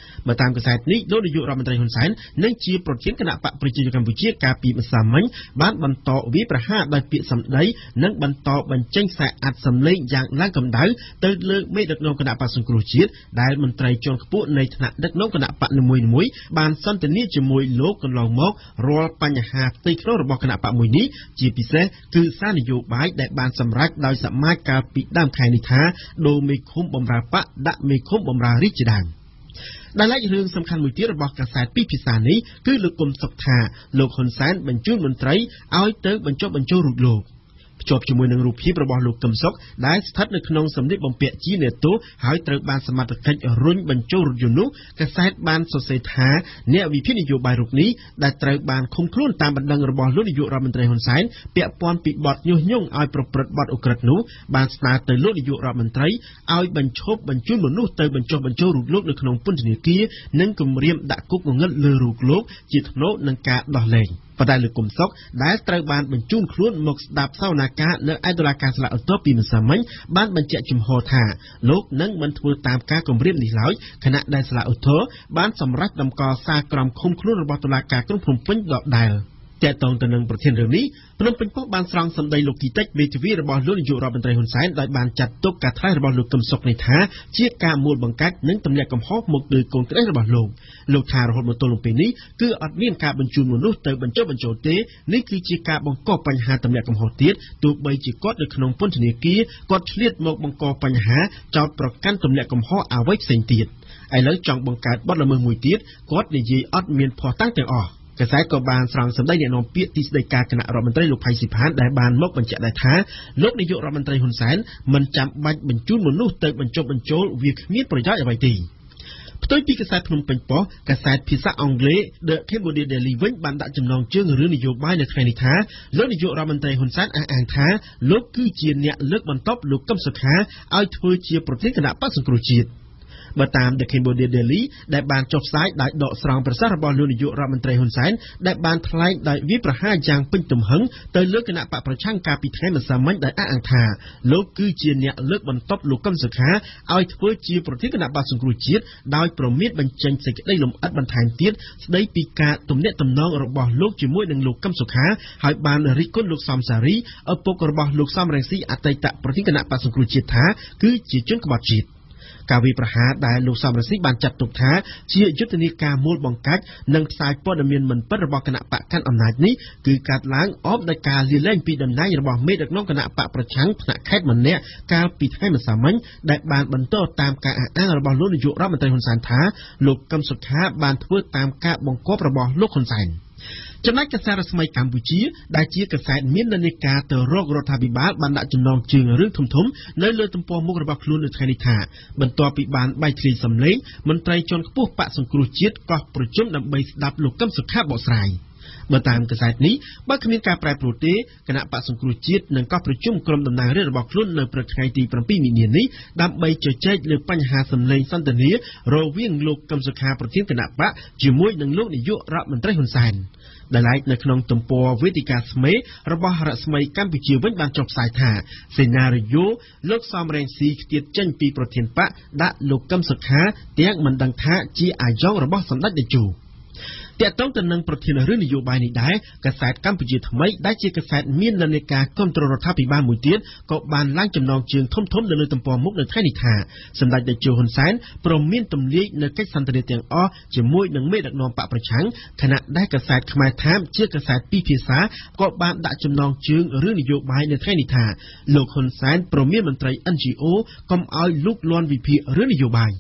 បើតាមកសែតនេះលោកនាយករដ្ឋមន្ត្រីហ៊ុនសែននិងជាប្រធានគណៈបកប្រជាជនកម្ពុជាកាលពីម្សិលមិញបានបន្តវាយប្រហារដោយពាក្យសម្ដីនិងបន្តបញ្ចេញខ្សែអាត់សម្លេងយ៉ាងឡើងកម្ដៅទៅលើមេដឹកនាំគណៈបកសង្គ្រោះជាតិដែលមន្ត្រីជាន់ខ្ពស់នៃថ្នាក់ដឹកនាំគណៈបកនីមួយៗបានសន្ទនាជាមួយលោកកន្លងមករាល់បញ្ហាផ្ទៃក្នុងរបស់គណៈបកមួយនេះជាពិសេសគឺសារនយោបាយដែលបានសម្រេចដោយសមាជកាលពីដើមខែនេះថាដូរមេឃុំបំរើបកដាក់មេឃុំបំរើរាជជាដើមដែលឡែករឿងសំខាន់មួយទៀតរបស់កាសែតពីរភាសានេះគឺលោកគុំសុខថាលោកហ៊ុនសែនបញ្ជូនមន្ត្រីឲ្យទៅបញ្ចុះបញ្ចូលរូបលោកភ្ជាប់ជាមួយនឹងរូបភាពរបស់លោកកឹមសុខដែលស្ថិតនៅក្នុងសម្លៀកបំពាក់ជានេតូហើយត្រូវបានសមត្ថកិច្ចរុញបញ្ចូលរថយន្តនោះកាសែតបានសរសេរថាអ្នកវិភាគនយោបាយរូបនេះដែលត្រូវបានឃុំខ្លួនតាមបណ្ដឹងរបស់លោកនាយករដ្ឋមន្ត្រីហ៊ុនសែនពាក់ព័ន្ធពីបទញុះញង់ឲ្យប្រព្រឹត្តបទឧក្រិដ្ឋនោះបានស្នើទៅលោកនាយករដ្ឋមន្ត្រីឲ្យបញ្ឈប់បញ្ជូនមនុស្សទៅបញ្ចុះបញ្ចូលរូបលោកនៅក្នុងពន្ធនាគារនិងគម្រាមដាក់គុកងងឹតលើរូបលោកជាថ្នូរនឹងការដោះលែងប៉ុន្តែលោកគុំសុខដែលត្រូវបានបញ្ជូនខ្លួនមកស្ដាប់សវនាការនៅឯតុលាការស្លាកឧទ្ធរពីម្សិលមិញបានបញ្ជាក់ជំហរថាលោកនឹងមិនធ្វើតាមការគម្រាមនេះឡើយខណៈដែលស្លាកឧទ្ធរបានសម្រេចដំកល់សារក្រមឃុំខ្លួនរបស់តុលាការក្រុងភ្នំពេញដដែលតែតងទៅនឹងប្រធានរឿងនេះភ្នំពេញប៉ុស្តិ៍បានស្រង់សម្ដីលោកគីតិចមេធាវីរបស់លោកនាយករដ្ឋមន្ត្រីហ៊ុនសែនដោយបានចាត់ទុកការថ្លែងរបស់លោកកឹមសុខនេះថាជាការមូលបង្កាច់និងទម្លាក់កំហុសមកលើកូនក្តីរបស់លោកលោកថារហូតមកទល់នឹងពេលនេះគឺអត់មានការបញ្ជូនមនុស្សទៅបញ្ចុះបញ្ចូលទេនេះគឺជាការបង្កបញ្ហាទម្លាក់កំហុសទៀតទោះបីជាគាត់នៅក្នុងពន្ធនាគារគាត់ឆ្លៀតមកបង្កបញ្ហាចោទប្រកាន់ទម្លាក់កំហុសអ្វីផ្សេងទៀតឥឡូវចង់បង្កើតបទល្មើសមួយទៀតគាត់និយាយអត់មានភ័ស្តុតាងទាំងអស់កាសែតក៏បានស្រង់សម្ដីអ្នកនាំពាក្យទីស្តីការគណៈរដ្ឋមន្ត្រីលោកផៃស៊ីផានដែលបានមកបញ្ជាក់ដែរថាលោកនាយករដ្ឋមន្ត្រីហ៊ុនសែនមិនចាំបាច់បញ្ជូនមនុស្សទៅបញ្ចុះបញ្ចូលវាគ្មានប្រយោជន៍អ្វីទេផ្ទុយពីកាសែតភ្នំពេញប៉ុស្តិ៍កាសែតភាសាអង់គ្លេស The Cambodia Daily វិញបានដាក់ចំណងជើងរឿងនយោបាយនៅថ្ងៃនេះថាលោកនាយករដ្ឋមន្ត្រីហ៊ុនសែនអះអាងថាលោកគឺជាអ្នកលើកបន្ទប់លោកកឹមសុខាឲ្យធ្វើជាប្រធានគណៈបក្សសង្គ្រោះជាតិបើតាម The Cambodia Daily ដែលបានចុះផ្សាយដោយដកស្រង់ប្រសាសន៍របស់លោកនាយករដ្ឋមន្ត្រីហ៊ុនសែនដែលបានថ្លែងដោយវាប្រហារយ៉ាងពេញទំហឹងទៅលើគណៈបកប្រឆាំងកាលពីថ្ងៃម្សិលមិញដោយអះអាងថាលោកគឺជាអ្នកលើកបន្ទប់លោកកឹមសុខាឲ្យធ្វើជាប្រធានគណៈបកសង្គ្រោះជាតិដោយប្រមានបញ្ចេញសេចក្តីលម្អិតបន្ថែមទៀតស្ដីពីការទំនាក់ទំនងរបស់លោកជាមួយនឹងលោកកឹមសុខាហើយបានរិះគន់លោកសំសារីឪពុករបស់លោកសំរងស៊ីអតីតប្រធានគណៈបកសង្គ្រោះជាតិថាគឺជាជនក្បត់ជាតិការវិប្រហារដែលលោកសំរងស៊ីបានចាត់ទុកថាជាយុទ្ធនាការមូលបង្កាច់និងផ្សាយព័ត៌មានមិនពិតរបស់គណៈបកកាន់អំណាចនេះគឺកាត់ឡើងអបដោយការលាលែងពីតំណែងរបស់មេដឹកនាំគណៈបកប្រឆាំងថ្នាក់ខេត្តម្នាក់កាលពីថ្ងៃម្សិលមិញដែលបានបន្តតាមការអះអាងរបស់លោកនាយករដ្ឋមន្ត្រីហ៊ុនសែនថាលោកកឹមសុខាបានធ្វើតាមការបង្គាប់របស់លោកហ៊ុនសែនចំណែកកាសែតរស្មីកម្ពុជាដែលជាកាសែតមាននិន្នាការទៅរករដ្ឋាភិបាលបានដាក់ចំណងជើងរឿងធំៗនៅលើទំព័រមុខរបស់ខ្លួននៅថ្ងៃនេះថាបន្ទាប់ពីបានបែកធ្លាយសម្លេងមន្ត្រីជាន់ខ្ពស់បកសង្គ្រោះជាតិកោះប្រជុំដើម្បីស្ដាប់លោកកឹមសុខាបកស្រាយបើតាមកាសែតនេះបើគ្មានការប្រែប្រួលទេគណៈបកសង្គ្រោះជាតិនឹងកោះប្រជុំក្រុមតំណាងរាស្ត្ររបស់ខ្លួននៅព្រឹកថ្ងៃទីប្រាំពីរមីនានេះដើម្បីជជែកលើបញ្ហាសម្លេងសន្ទនារវាងលោកកឹមសុខាប្រធានគណៈបកជាមួយនឹងលោកនាយករដ្ឋមន្ត្រីហ៊ុនសែនដែលឡែកនៅក្នុងទំព័រវេទិកាស្មេរបស់រស្មីកម្ពុជាវិញបានចុះផ្សាយថាសេណារីយ៉ូលោកសំរងស៊ីខ្ទាតចេញពីប្រធានបកដាក់លោកកឹមសុខាទាំងមិនដឹងថាជាអាយ៉ងរបស់សម្ដេចតេជោតាក់ទងទៅនឹងប្រធានរឿងនយោបាយនេះដែរកាសែតកម្ពុជាថ្មីដែលជាកាសែតមាននិន្នាការគ្រប់គ្រងរដ្ឋាភិបាលមួយទៀតក៏បានឡើងចំណងជើងធំៗនៅលើទំព័រមុខនៅថ្ងៃនេះថាសម្ដេចតេជោហ៊ុនសែនព្រមមានទម្លាយនៅកិច្ចសន្ទនាទាំងអស់ជាមួយនឹងមេដឹកនាំបកប្រឆាំងខណៈដែលកាសែតខ្មែរថាមជាកាសែតពីរភាសាក៏បានដាក់ចំណងជើងរឿងនយោបាយនៅថ្ងៃនេះថាលោកហ៊ុនសែនព្រមមានមន្ត្រី អិន ជី អូ កុំឲ្យលូកលាន់វិភាគរឿងនយោបាយ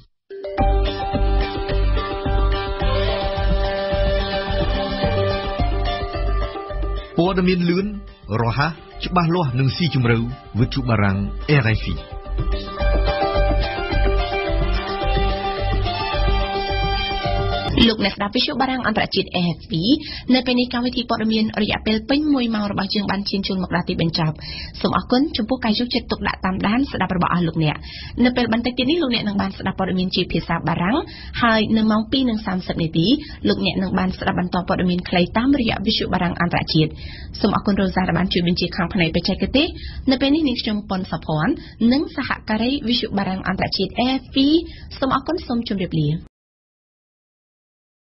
ព័ត៌មានលឿនរហ័សច្បាស់លាស់និងស៊ីជម្រៅវិទ្យុបារាំង R F I លោកអ្នកស្ដាប់វិទ្យុបារាំងអន្តរជាតិ R F I នៅពេលនេះកម្មវិធីព័ត៌មានរយៈពេលពេញមួយម៉ោងរបស់យើងបានឈានជូនមកដល់ទីបញ្ចប់សូមអរគុណចំពោះការយកចិត្តទុកដាក់តាមដានស្ដាប់របស់អស់លោកអ្នកនៅពេលបន្តិចទៀតនេះលោកអ្នកនឹងបានស្ដាប់ព័ត៌មានជាភាសាបារាំងហើយនៅម៉ោងពីរនិងសាមសិបនាទីលោកអ្នកនឹងបានស្ដាប់បន្តព័ត៌មានខ្លីតាមរយៈវិទ្យុបារាំងអន្តរជាតិសូមអរគុណរ៉ូសាដែលបានជួយបញ្ជាខាងផ្នែកបច្ចេកទេសនៅពេលនេះនាងខ្ញុំប៉ុនសុភ័ណ្ឌនិងសហការីវិទ្យុបារាំងអន្តរជាតិ R F I សូមអរគុណសូមជម្រាបលា